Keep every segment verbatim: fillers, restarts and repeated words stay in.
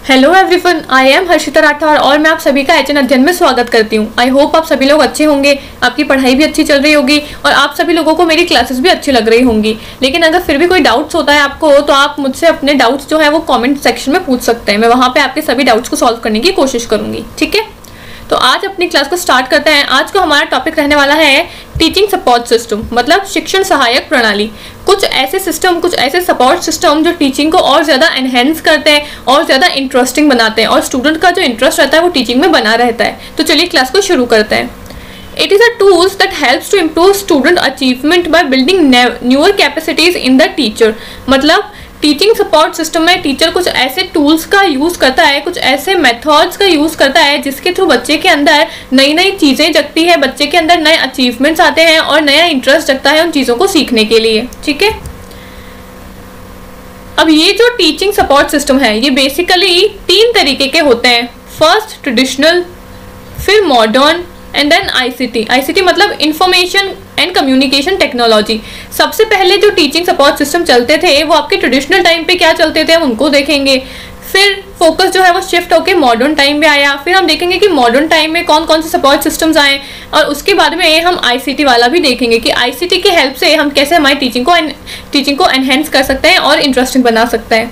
Hello everyone, I am Harshita Rathore और मैं आप सभी का एच एन अध्ययन में स्वागत करती हूँ। आई होप आप सभी लोग अच्छे होंगे, आपकी पढ़ाई भी अच्छी चल रही होगी और आप सभी लोगों को मेरी क्लासेस भी अच्छी लग रही होंगी। लेकिन अगर फिर भी कोई डाउट्स होता है आपको, तो आप मुझसे अपने डाउट्स जो है वो कमेंट सेक्शन में पूछ सकते हैं। मैं वहाँ पे आपके सभी डाउट्स को सॉल्व करने की कोशिश करूँगी, ठीक है। तो आज अपनी क्लास को स्टार्ट करते हैं। आज का हमारा टॉपिक रहने वाला है टीचिंग सपोर्ट सिस्टम, मतलब शिक्षण सहायक प्रणाली। कुछ ऐसे सिस्टम, कुछ ऐसे सपोर्ट सिस्टम जो टीचिंग को और ज़्यादा एनहेंस करते हैं और ज़्यादा इंटरेस्टिंग बनाते हैं और स्टूडेंट का जो इंटरेस्ट रहता है वो टीचिंग में बना रहता है। तो चलिए क्लास को शुरू करते हैं। It is a tools that helps to improve student achievement by building newer capacities in the teacher। मतलब टीचिंग सपोर्ट सिस्टम में टीचर कुछ ऐसे टूल्स का यूज़ करता है, कुछ ऐसे मेथड्स का यूज़ करता है जिसके थ्रू बच्चे के अंदर नई नई चीज़ें जगती है, बच्चे के अंदर नए अचीवमेंट्स आते हैं और नया इंटरेस्ट जगता है उन चीज़ों को सीखने के लिए, ठीक है। अब ये जो टीचिंग सपोर्ट सिस्टम है ये बेसिकली तीन तरीके के होते हैं। फर्स्ट ट्रेडिशनल, फिर modern and then ICT. ICT मतलब इंफॉर्मेशन एंड कम्युनिकेशन टेक्नोलॉजी। सबसे पहले जो टीचिंग सपोर्ट सिस्टम चलते थे वो आपके ट्रेडिशनल टाइम पे क्या चलते थे हम उनको देखेंगे। फिर फोकस जो है वो शिफ्ट होके मॉडर्न टाइम में आया। फिर हम देखेंगे कि मॉडर्न टाइम में कौन कौन से सपोर्ट सिस्टम्स आए और उसके बाद में हम आईसीटी वाला भी देखेंगे कि आईसीटी की हेल्प से हम कैसे हमारी टीचिंग को टीचिंग को एनहेंस कर सकते हैं और इंटरेस्टिंग बना सकते हैं।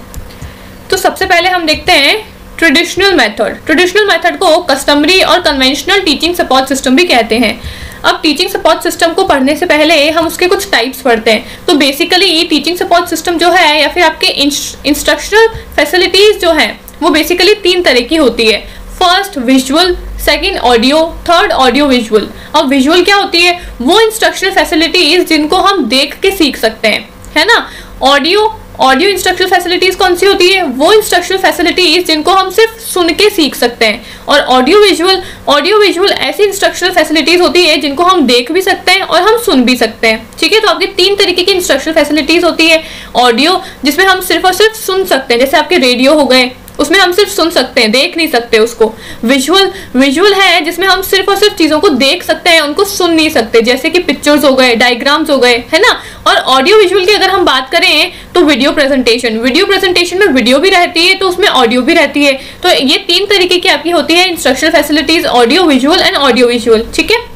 तो सबसे पहले हम देखते हैं ट्रेडिशनल मेथड। ट्रेडिशनल मेथड को कस्टमरी और कन्वेंशनल टीचिंग सपोर्ट सिस्टम भी कहते हैं। अब टीचिंग सपोर्ट सिस्टम को पढ़ने से पहले हम उसके कुछ टाइप्स पढ़ते हैं। तो बेसिकली टीचिंग सपोर्ट सिस्टम जो है या फिर आपके इंस्ट्रक्शनल फैसिलिटीज जो हैं वो बेसिकली तीन तरह की होती है। First visual, second audio, third audio visual. अब विजुअल क्या होती है? वो इंस्ट्रक्शनल फैसिलिटीज जिनको हम देख के सीख सकते हैं, है ना। ऑडियो ऑडियो इंस्ट्रक्शनल फैसिलिटीज कौन सी होती है? वो इंस्ट्रक्शनल फैसिलिटीज जिनको हम सिर्फ सुन के सीख सकते हैं। और ऑडियो विजुअल ऑडियो विजुअल ऐसी इंस्ट्रक्शनल फैसिलिटीज होती है जिनको हम देख भी सकते हैं और हम सुन भी सकते हैं, ठीक है। तो आपकी तीन तरीके की इंस्ट्रक्शनल फैसिलिटीज होती है। ऑडियो जिसमें हम सिर्फ और सिर्फ सुन सकते हैं, जैसे आपके रेडियो हो गए, उसमें हम सिर्फ सुन सकते हैं, देख नहीं सकते उसको। विजुअल विजुअल है जिसमें हम सिर्फ और सिर्फ चीज़ों को देख सकते हैं, उनको सुन नहीं सकते, जैसे कि पिक्चर्स हो गए, डायग्राम्स हो गए, है ना। और ऑडियो विजुअल की अगर हम बात करें तो वीडियो प्रेजेंटेशन वीडियो प्रेजेंटेशन में वीडियो भी रहती है तो उसमें ऑडियो भी रहती है। तो ये तीन तरीके की आपकी होती है instructional facilities, audio visual and audio visual, ठीक है।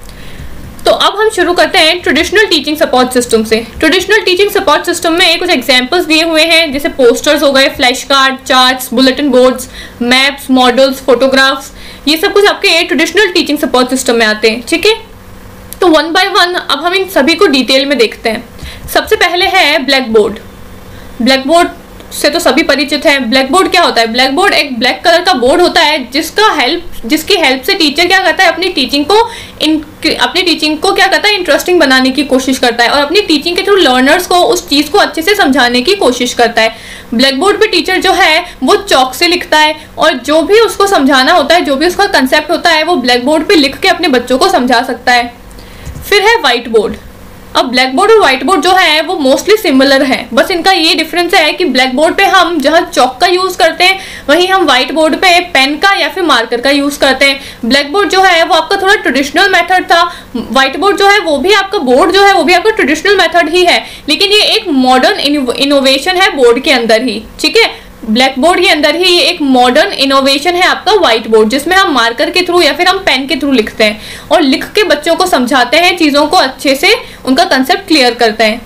तो अब हम शुरू करते हैं ट्रेडिशनल टीचिंग सपोर्ट सिस्टम से। ट्रेडिशनल टीचिंग सपोर्ट सिस्टम में कुछ एग्जांपल्स दिए हुए हैं, जैसे पोस्टर्स हो गए, flash card, charts, bulletin boards, maps, models, photographs. ये सब कुछ आपके ट्रेडिशनल टीचिंग सपोर्ट सिस्टम में आते हैं, ठीक है। तो वन बाय वन अब हम इन सभी को डिटेल में देखते हैं। सबसे पहले है ब्लैक बोर्ड। ब्लैक बोर्ड से तो सभी परिचित हैं। ब्लैक बोर्ड क्या होता है? ब्लैक बोर्ड एक ब्लैक कलर का बोर्ड होता है जिसका हेल्प जिसकी हेल्प से टीचर क्या करता है, अपनी टीचिंग को इन अपनी टीचिंग को क्या करता है, इंटरेस्टिंग बनाने की कोशिश करता है और अपनी टीचिंग के थ्रू लर्नर्स को उस चीज़ को अच्छे से समझाने की कोशिश करता है। ब्लैक बोर्ड पे टीचर जो है वो चौक से लिखता है और जो भी उसको समझाना होता है, जो भी उसका कंसेप्ट होता है, वो ब्लैक बोर्ड पे लिख के अपने बच्चों को समझा सकता है। फिर है व्हाइट बोर्ड। अब ब्लैक बोर्ड और व्हाइट बोर्ड जो है वो मोस्टली सिमिलर है, बस इनका ये डिफरेंस है कि ब्लैक बोर्ड पे हम जहाँ चौक का यूज़ करते हैं वहीं हम व्हाइट बोर्ड पे पेन का या फिर मार्कर का यूज़ करते हैं। ब्लैक बोर्ड जो है वो आपका थोड़ा ट्रेडिशनल मेथड था, व्हाइट बोर्ड जो है वो भी आपका बोर्ड जो है वो भी आपका ट्रेडिशनल मेथड ही है, लेकिन ये एक मॉडर्न इनोवेशन है बोर्ड के अंदर ही, ठीक है। ब्लैक बोर्ड के अंदर ही ये एक मॉडर्न इनोवेशन है आपका व्हाइट बोर्ड, जिसमें हम मार्कर के थ्रू या फिर हम पेन के थ्रू लिखते हैं और लिख के बच्चों को समझाते हैं, चीज़ों को अच्छे से उनका कंसेप्ट क्लियर करते हैं।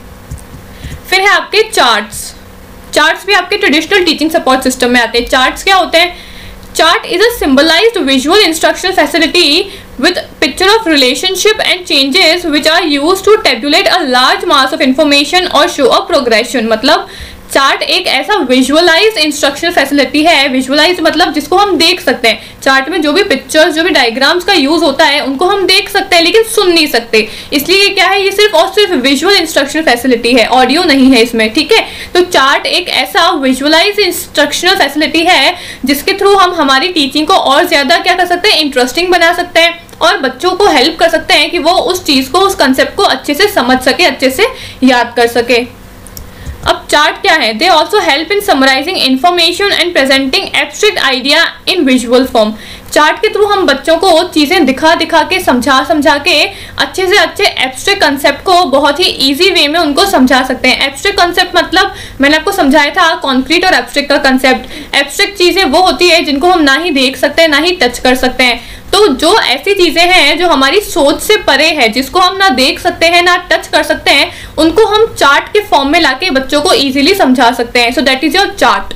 फिर है आपके चार्ट्स। चार्ट्स भी आपके ट्रेडिशनल टीचिंग सपोर्ट सिस्टम में आते हैं। चार्ट्स क्या होते हैं? Chart is a symbolised visual instructional facility with picture of relationship and changes which are used to tabulate a large mass of information or show a progression। मतलब chart एक ऐसा visualise instructional facility है। Visualise मतलब जिसको हम देख सकते हैं। चार्ट में जो भी पिक्चर्स, जो भी डायग्राम्स का यूज होता है उनको हम देख सकते हैं लेकिन सुन नहीं सकते, इसलिए ये क्या है, ये सिर्फ और सिर्फ विजुअल इंस्ट्रक्शनल फैसिलिटी है, ऑडियो नहीं है इसमें, ठीक है। तो चार्ट एक ऐसा विजुअलाइज इंस्ट्रक्शनल फैसिलिटी है जिसके थ्रू हम हमारी टीचिंग को और ज्यादा क्या कर सकते हैं, इंटरेस्टिंग बना सकते हैं और बच्चों को हेल्प कर सकते हैं कि वो उस चीज को, उस कंसेप्ट को अच्छे से समझ सके, अच्छे से याद कर सके। अब चार्ट क्या है? They also help in summarising information and presenting abstract idea in visual form. Chart के थ्रू हम बच्चों को चीजें दिखा दिखा के समझा समझा के अच्छे से अच्छे एब्स्ट्रैक्ट कंसेप्ट को बहुत ही इजी वे में उनको समझा सकते हैं। एब्स्ट्रैक्ट कंसेप्ट मतलब मैंने आपको समझाया था कॉन्क्रीट और एब्स्ट्रैक्ट का कंसेप्ट। एब्स्ट्रैक्ट चीजें वो होती है जिनको हम ना ही देख सकते हैं ना ही टच कर सकते हैं। तो जो ऐसी चीजें हैं जो हमारी सोच से परे है, जिसको हम ना देख सकते हैं ना टच कर सकते हैं, उनको हम चार्ट के फॉर्म में लाके बच्चों को इजीली समझा सकते हैं। So that is your chart.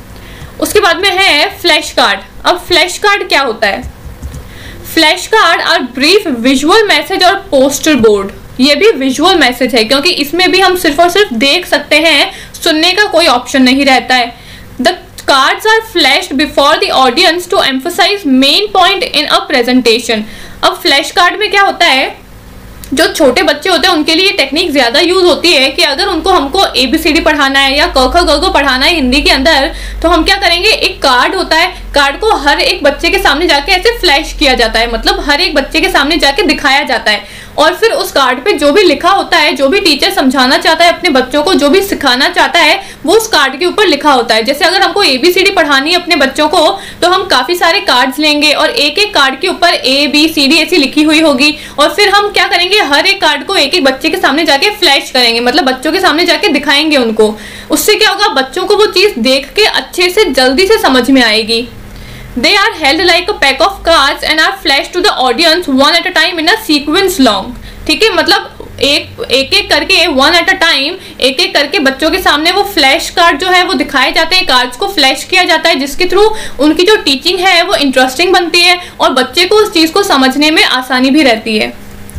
उसके बाद में है फ्लैश कार्ड। अब फ्लैश कार्ड क्या होता है? Flash card are brief visual message और पोस्टर बोर्ड। ये भी विजुअल मैसेज है क्योंकि इसमें भी हम सिर्फ और सिर्फ देख सकते हैं, सुनने का कोई ऑप्शन नहीं रहता है। The cards are flashed before the audience to emphasize main point in a presentation। अब फ्लैश कार्ड में क्या होता है, जो छोटे बच्चे होते हैं उनके लिए ये टेक्निक ज्यादा यूज होती है कि अगर उनको हमको एबीसीडी पढ़ाना है या क ख ग घ पढ़ाना है हिंदी के अंदर, तो हम क्या करेंगे, एक कार्ड होता है, कार्ड को हर एक बच्चे के सामने जाके ऐसे फ्लैश किया जाता है, मतलब हर एक बच्चे के सामने जाके दिखाया जाता है और फिर उस कार्ड पे जो भी लिखा होता है, जो भी टीचर समझाना चाहता है अपने बच्चों को, जो भी सिखाना चाहता है, वो उस कार्ड के ऊपर लिखा होता है। जैसे अगर हमको एबीसीडी पढ़ानी है अपने बच्चों को, तो हम काफी सारे कार्ड्स लेंगे और एक एक कार्ड के ऊपर ए बी सी डी ऐसी लिखी हुई होगी और फिर हम क्या करेंगे, हर एक कार्ड को एक एक बच्चे के सामने जाके फ्लैश करेंगे, मतलब बच्चों के सामने जाके दिखाएंगे उनको। उससे क्या होगा, बच्चों को वो चीज देख के अच्छे से जल्दी से समझ में आएगी। They are held like a pack of cards and are flashed to the audience one at a time in a sequence long। ठीक है, मतलब एक एक एक करके वन एट अ टाइम एक एक करके बच्चों के सामने वो फ्लैश कार्ड जो है वो दिखाए जाते हैं, कार्ड्स को फ्लैश किया जाता है, जिसके थ्रू उनकी जो टीचिंग है वो इंटरेस्टिंग बनती है और बच्चे को उस चीज को समझने में आसानी भी रहती है।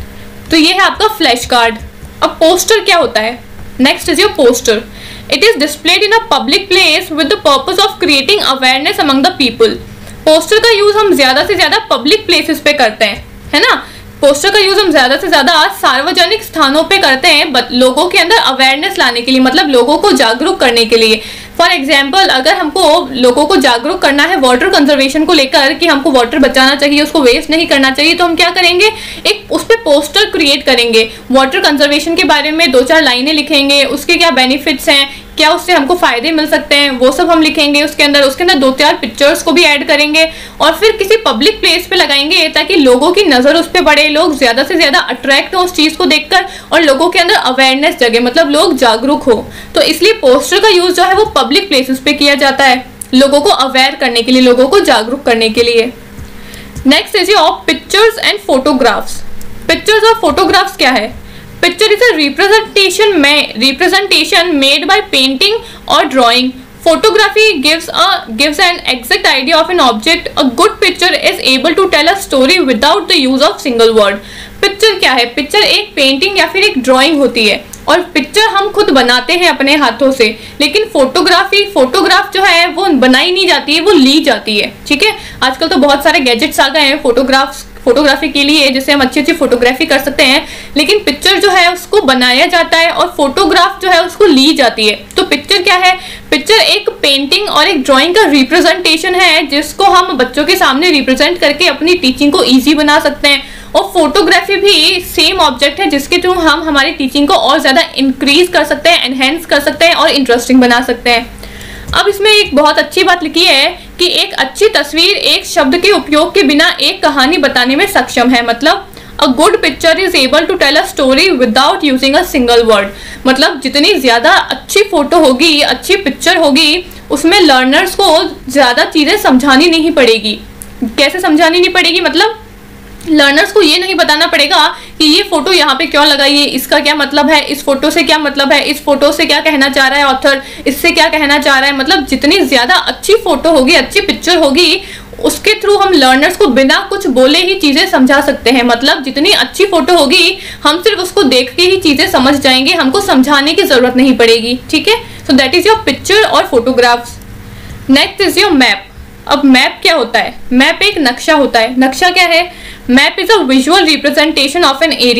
तो ये है आपका फ्लैश कार्ड। अब पोस्टर क्या होता है? Next is your poster. It is displayed in a public place with the purpose of creating awareness among the people. Poster का यूज हम ज्यादा से ज्यादा पब्लिक प्लेसेस पे करते हैं, है ना। पोस्टर का यूज हम ज्यादा से ज्यादा सार्वजनिक स्थानों पे करते हैं लोगों के अंदर अवेयरनेस लाने के लिए, मतलब लोगों को जागरूक करने के लिए। फॉर एग्जाम्पल, अगर हमको लोगों को जागरूक करना है वाटर कंजर्वेशन को लेकर कि हमको वाटर बचाना चाहिए, उसको वेस्ट नहीं करना चाहिए, तो हम क्या करेंगे, एक उस पर पोस्टर क्रिएट करेंगे, वाटर कंजर्वेशन के बारे में दो चार लाइनें लिखेंगे, उसके क्या बेनिफिट्स हैं, क्या उससे हमको फायदे मिल सकते हैं, वो सब हम लिखेंगे उसके अंदर। उसके अंदर दो चार पिक्चर्स को भी ऐड करेंगे और फिर किसी पब्लिक प्लेस पे लगाएंगे ताकि लोगों की नजर उस पर पड़े, लोग ज्यादा से ज्यादा अट्रैक्ट हो उस चीज को देखकर और लोगों के अंदर अवेयरनेस जगे, मतलब लोग जागरूक हो। तो इसलिए पोस्टर का यूज जो है वो पब्लिक प्लेसेस पे किया जाता है, लोगों को अवेयर करने के लिए, लोगों को जागरूक करने के लिए। Next is your pictures and photographs. Pictures और फोटोग्राफ्स क्या है? Picture is a representation में representation made by painting or drawing. Photography gives a gives an exact idea of an object. A good picture is able to tell a story without the use of single word. Picture क्या है? Picture एक painting या फिर एक drawing होती है और picture हम खुद बनाते हैं अपने हाथों से, लेकिन फोटोग्राफी फोटोग्राफ जो है वो बनाई नहीं जाती है, वो ली जाती है। ठीक है, आजकल तो बहुत सारे गैजेट्स आ गए हैं फोटोग्राफ्स फोटोग्राफी के लिए, जिससे हम अच्छी अच्छी फोटोग्राफी कर सकते हैं, लेकिन पिक्चर जो है उसको बनाया जाता है और फोटोग्राफ जो है उसको ली जाती है। तो पिक्चर क्या है? पिक्चर एक पेंटिंग और एक ड्राइंग का रिप्रेजेंटेशन है, जिसको हम बच्चों के सामने रिप्रेजेंट करके अपनी टीचिंग को ईजी बना सकते हैं। और फोटोग्राफी भी सेम ऑब्जेक्ट है जिसके थ्रू हम हमारी टीचिंग को और ज्यादा इंक्रीज कर सकते हैं, एनहेंस कर सकते हैं और इंटरेस्टिंग बना सकते हैं। अब इसमें एक बहुत अच्छी बात लिखी है कि एक अच्छी तस्वीर एक शब्द के उपयोग के बिना एक कहानी बताने में सक्षम है, मतलब a good picture is able to tell a story without using a single word. मतलब जितनी ज्यादा अच्छी फोटो होगी, अच्छी पिक्चर होगी, उसमें लर्नर्स को ज्यादा चीजें समझानी नहीं पड़ेगी। कैसे समझानी नहीं पड़ेगी? मतलब लर्नर्स को ये नहीं बताना पड़ेगा कि ये फोटो यहाँ पे क्यों लगाई है, इसका क्या मतलब है, इस फोटो से क्या मतलब है, इस फोटो से क्या कहना चाह रहा है ऑथर, इससे क्या कहना चाह रहा है। मतलब जितनी ज्यादा अच्छी फोटो होगी, अच्छी पिक्चर होगी, उसके थ्रू हम लर्नर्स को बिना कुछ बोले ही चीजें समझा सकते हैं। मतलब जितनी अच्छी फोटो होगी, हम सिर्फ उसको देख के ही चीजें समझ जाएंगे, हमको समझाने की जरूरत नहीं पड़ेगी। ठीक है, so that is your picture और photographs. Next is your map. अब मैप क्या होता है? मैप एक नक्शा होता है। नक्शा क्या है? Map is a visual representation of an area.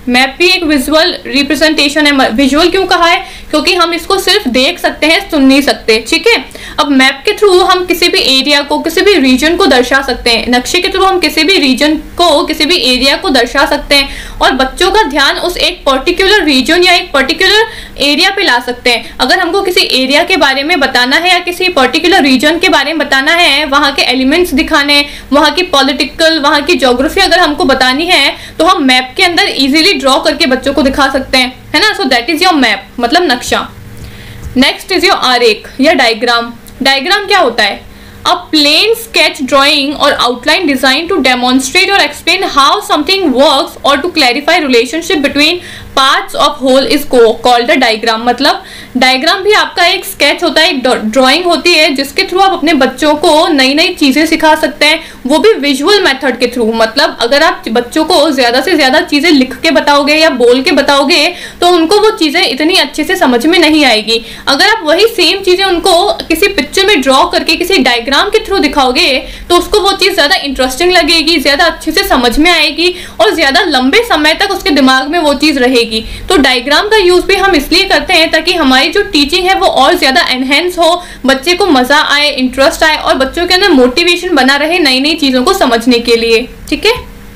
Map भी एक विजुअल रिप्रेजेंटेशन है। विजुअल क्यों कहा है? क्योंकि हम इसको सिर्फ देख सकते हैं, सुन नहीं सकते, ठीक है। अब मैप के थ्रू हम किसी भी एरिया को, किसी भी रीजन को दर्शा सकते हैं। नक्शे के थ्रू हम किसी भी रीजन को, किसी भी एरिया को दर्शा सकते हैं और बच्चों का ध्यान उस एक पर्टिकुलर रीजन या एक पर्टिकुलर एरिया पे ला सकते हैं। अगर हमको किसी एरिया के बारे में बताना है या किसी पर्टिकुलर रीजन के बारे में बताना है, वहाँ के एलिमेंट्स दिखाने, वहाँ की पॉलिटिकल, वहाँ की ज्योग्राफी अगर हमको बतानी है तो हम मैप के अंदर इजीली ड्रॉ करके बच्चों को दिखा सकते हैं, है ना। So that is your map, मतलब नक्शा। नेक्स्ट इज योर आरेख या डायग्राम। डायग्राम क्या होता है? A plain sketch drawing or outline designed to demonstrate or explain how something works or to clarify relationship between parts of whole is called a diagram। मतलब diagram भी आपका एक sketch होता है, एक ड्राइंग होती है जिसके थ्रू आप अपने बच्चों को नई नई चीजें सिखा सकते हैं, वो भी विजुअल मेथड के थ्रू। मतलब अगर आप बच्चों को ज्यादा से ज्यादा चीजें लिख के बताओगे या बोल के बताओगे तो उनको वो चीजें इतनी अच्छे से समझ में नहीं आएगी। अगर आप वही सेम चीजें उनको किसी पिक्चर में ड्रॉ करके किसी डायग्राम के थ्रू दिखाओगे तो उसको वो चीज ज्यादा इंटरेस्टिंग लगेगी, ज्यादा अच्छे से समझ में आएगी और ज्यादा लंबे समय तक उसके दिमाग में वो चीज रहेगी। तो डायग्राम का यूज भी हम इसलिए करते हैं ताकि हमारी जो टीचिंग है वो और ज्यादा एनहेंस हो, बच्चे को मजा आए, इंटरेस्ट आए और बच्चों के अंदर मोटिवेशन बना रहे नई नई चीजों को समझने के लिए, ठीक है।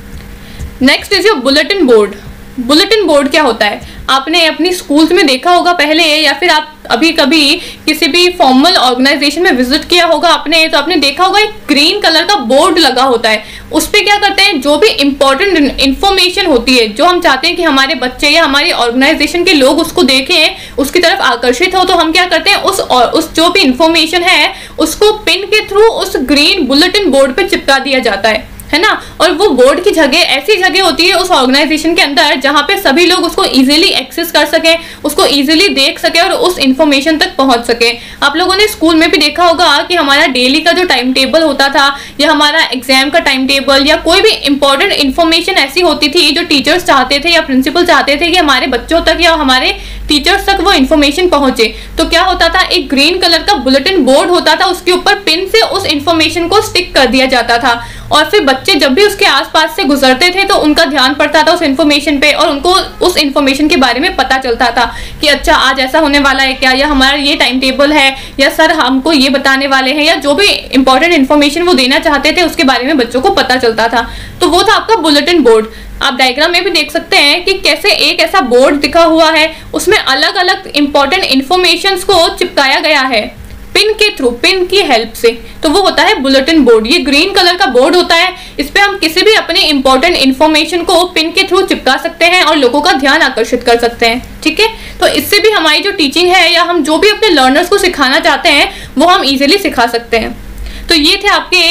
Next is your bulletin board. Bulletin board क्या होता है? आपने अपनी स्कूल्स में देखा होगा पहले, या फिर आप अभी कभी किसी भी फॉर्मल ऑर्गेनाइजेशन में विजिट किया होगा आपने, तो आपने देखा होगा एक ग्रीन कलर का बोर्ड लगा होता है। उस पे क्या करते हैं? जो भी इंपॉर्टेंट इंफॉर्मेशन होती है, जो हम चाहते हैं कि हमारे बच्चे या हमारी ऑर्गेनाइजेशन के लोग उसको देखें, उसकी तरफ आकर्षित हो, तो हम क्या करते हैं? उस और उस जो भी इंफॉर्मेशन है उसको पिन के थ्रू उस ग्रीन बुलेटिन बोर्ड पे चिपका दिया जाता है, है ना। और वो बोर्ड की जगह ऐसी जगह होती है उस ऑर्गेनाइजेशन के अंदर जहां पे सभी लोग उसको इजीली एक्सेस कर सकें, उसको इजीली देख सके और उस इंफॉर्मेशन तक पहुंच सके। आप लोगों ने स्कूल में भी देखा होगा कि हमारा डेली का जो टाइम टेबल होता था या हमारा एग्जाम का टाइम टेबल या कोई भी इंपॉर्टेंट इंफॉर्मेशन ऐसी होती थी जो टीचर्स चाहते थे या प्रिंसिपल चाहते थे कि हमारे बच्चों तक या हमारे टीचर्स तक वो इन्फॉर्मेशन पहुंचे, तो क्या होता था? एक ग्रीन कलर का बुलेटिन बोर्ड होता था, उसके ऊपर पिन से उस इन्फॉर्मेशन को स्टिक कर दिया जाता था और फिर बच्चे जब भी उसके आसपास से गुजरते थे तो उनका ध्यान पड़ता था उस इन्फॉर्मेशन पे और उनको उस इन्फॉर्मेशन के बारे में पता चलता था कि अच्छा आज ऐसा होने वाला है क्या, या हमारा ये टाइम टेबल है, या सर हमको ये बताने वाले हैं, या जो भी इंपॉर्टेंट इन्फॉर्मेशन वो देना चाहते थे उसके बारे में बच्चों को पता चलता था। तो वो था आपका बुलेटिन बोर्ड। आप डायग्राम में भी देख सकते हैं कि कैसे एक ऐसा बोर्ड दिखा हुआ है, उसमें अलग अलग इंपॉर्टेंट इंफॉर्मेशंस को चिपकाया गया है पिन के थ्रू, पिन की हेल्प से। तो वो होता है बुलेटिन बोर्ड। ये ग्रीन कलर का बोर्ड होता है, इस पे हम किसी भी अपने इंपॉर्टेंट इंफॉर्मेशन को पिन के थ्रू चिपका सकते हैं और लोगों का ध्यान आकर्षित कर सकते हैं, ठीक है। तो इससे भी हमारी जो टीचिंग है या हम जो भी अपने लर्नर्स को सिखाना चाहते हैं वो हम इजीली सिखा सकते हैं। तो ये थे आपके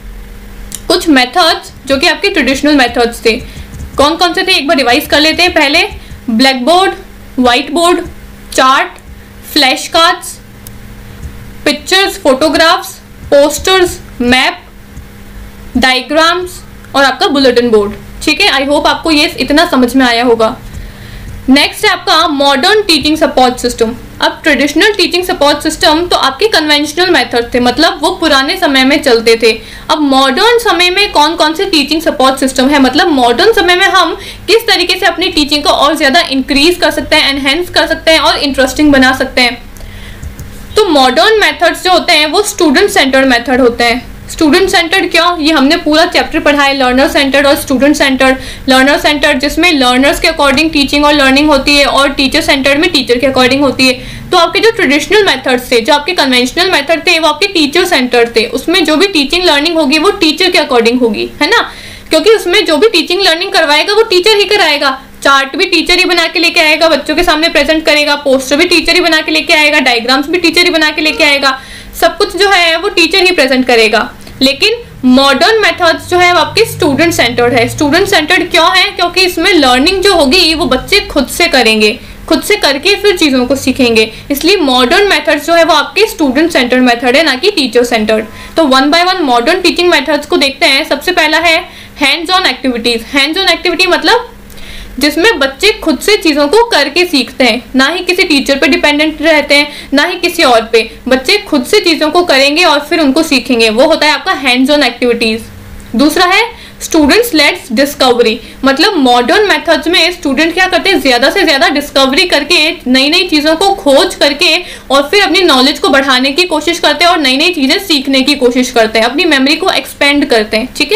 कुछ मेथड्स जो कि आपके ट्रेडिशनल मेथड्स थे। कौन कौन से थे एक बार रिवाइज कर लेते हैं। पहले black board, white board, chart, flash cards, pictures, photographs, posters, map, diagrams और आपका बुलेटिन बोर्ड, ठीक है। आई होप आपको ये इतना समझ में आया होगा। नेक्स्ट है आपका मॉडर्न टीचिंग सपोर्ट सिस्टम। अब ट्रेडिशनल टीचिंग सपोर्ट सिस्टम तो आपके कन्वेंशनल मेथड थे, मतलब वो पुराने समय में चलते थे। अब मॉडर्न समय में कौन कौन से टीचिंग सपोर्ट सिस्टम है, मतलब मॉडर्न समय में हम किस तरीके से अपनी टीचिंग को और ज्यादा इंक्रीज कर सकते हैं, एनहेंस कर सकते हैं और इंटरेस्टिंग बना सकते हैं। तो मॉडर्न मेथड्स जो होते हैं वो स्टूडेंट सेंटर्ड मेथड होते हैं। स्टूडेंट सेंटर्ड क्यों? ये हमने पूरा चैप्टर पढ़ा है, लर्नर सेंटर्ड और स्टूडेंट सेंटर्ड। लर्नर सेंटर्ड जिसमें लर्नर्स के अकॉर्डिंग टीचिंग और लर्निंग होती है और टीचर सेंटर्ड में टीचर के अकॉर्डिंग होती है। तो आपके जो ट्रेडिशनल मेथड्स थे, जो आपके कन्वेंशनल मेथड थे, वो आपके टीचर सेंटर्ड थे। उसमें जो भी टीचिंग लर्निंग होगी वो टीचर के अकॉर्डिंग होगी, है ना, क्योंकि उसमें जो भी टीचिंग लर्निंग करवाएगा वो टीचर ही कराएगा। चार्ट भी टीचर ही बना के लेके आएगा, बच्चों के सामने प्रेजेंट करेगा, पोस्टर भी टीचर ही बना के लेके आएगा, डायग्राम्स भी टीचर ही बना के लेके आएगा, सब कुछ जो है वो टीचर ही प्रेजेंट करेगा। लेकिन मॉडर्न मेथड्स जो है वो आपके स्टूडेंट सेंटर्ड है। स्टूडेंट सेंटर्ड क्यों है? क्योंकि इसमें लर्निंग जो होगी वो बच्चे खुद से करेंगे, खुद से करके फिर चीजों को सीखेंगे। इसलिए मॉडर्न मेथड्स जो है वो आपके स्टूडेंट सेंटर्ड मेथड है, ना कि टीचर सेंटर्ड। तो one by one modern teaching methods को देखते हैं। सबसे पहला है hands on activities. Hands on activity मतलब जिसमें बच्चे खुद से चीजों को करके सीखते हैं, ना ही किसी टीचर पे डिपेंडेंट रहते हैं, ना ही किसी और पे। बच्चे खुद से चीजों को करेंगे और फिर उनको सीखेंगे, वो होता है आपका हैंड्स ऑन एक्टिविटीज। दूसरा है स्टूडेंट्स लेट्स डिस्कवरी, मतलब मॉडर्न मेथड्स में स्टूडेंट क्या करते हैं, ज्यादा से ज्यादा डिस्कवरी करके नई नई चीजों को खोज करके और फिर अपनी नॉलेज को बढ़ाने की कोशिश करते हैं और नई नई चीजें सीखने की कोशिश करते हैं, अपनी मेमोरी को एक्सपेंड करते हैं। ठीक है,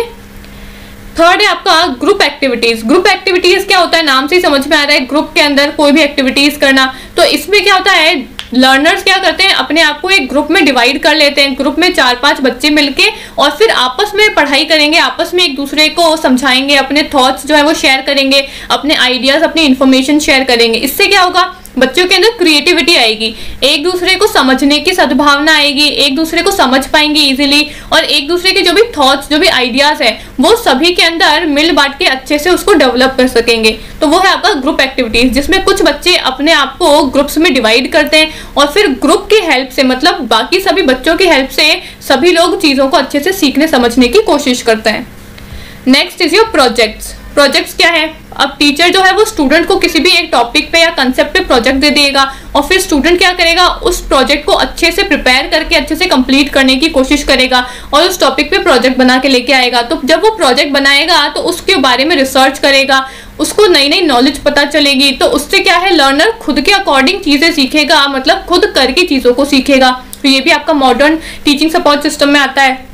थर्ड है आपका ग्रुप एक्टिविटीज। ग्रुप एक्टिविटीज क्या होता है, नाम से ही समझ में आ रहा है, ग्रुप के अंदर कोई भी एक्टिविटीज करना। तो इसमें क्या होता है, लर्नर्स क्या करते हैं, अपने आप को एक ग्रुप में डिवाइड कर लेते हैं, ग्रुप में चार पांच बच्चे मिलके और फिर आपस में पढ़ाई करेंगे, आपस में एक दूसरे को समझाएंगे, अपने थॉट्स जो है वो शेयर करेंगे, अपने आइडियाज, अपनी इंफॉर्मेशन शेयर करेंगे। इससे क्या होगा, बच्चों के अंदर क्रिएटिविटी आएगी, एक दूसरे को समझने की सद्भावना आएगी, एक दूसरे को समझ पाएंगे इजीली, और एक दूसरे के जो भी थॉट्स, जो भी आइडियाज है वो सभी के अंदर मिल बांट के अच्छे से उसको डेवलप कर सकेंगे। तो वो है आपका ग्रुप एक्टिविटीज, जिसमें कुछ बच्चे अपने आप को ग्रुप्स में डिवाइड करते हैं और फिर ग्रुप की हेल्प से, मतलब बाकी सभी बच्चों की हेल्प से सभी लोग चीजों को अच्छे से सीखने समझने की कोशिश करते हैं। Next is your projects. Projects क्या है, अब टीचर जो है वो स्टूडेंट को किसी भी एक टॉपिक पे या कंसेप्ट पे प्रोजेक्ट दे देगा और फिर स्टूडेंट क्या करेगा, उस प्रोजेक्ट को अच्छे से प्रिपेयर करके अच्छे से कंप्लीट करने की कोशिश करेगा और उस टॉपिक पे प्रोजेक्ट बना के लेके आएगा। तो जब वो प्रोजेक्ट बनाएगा तो उसके बारे में रिसर्च करेगा, उसको नई नई नॉलेज पता चलेगी, तो उससे क्या है, लर्नर खुद के अकॉर्डिंग चीजें सीखेगा, मतलब खुद करके चीजों को सीखेगा। तो ये भी आपका मॉडर्न टीचिंग सपोर्ट सिस्टम में आता है।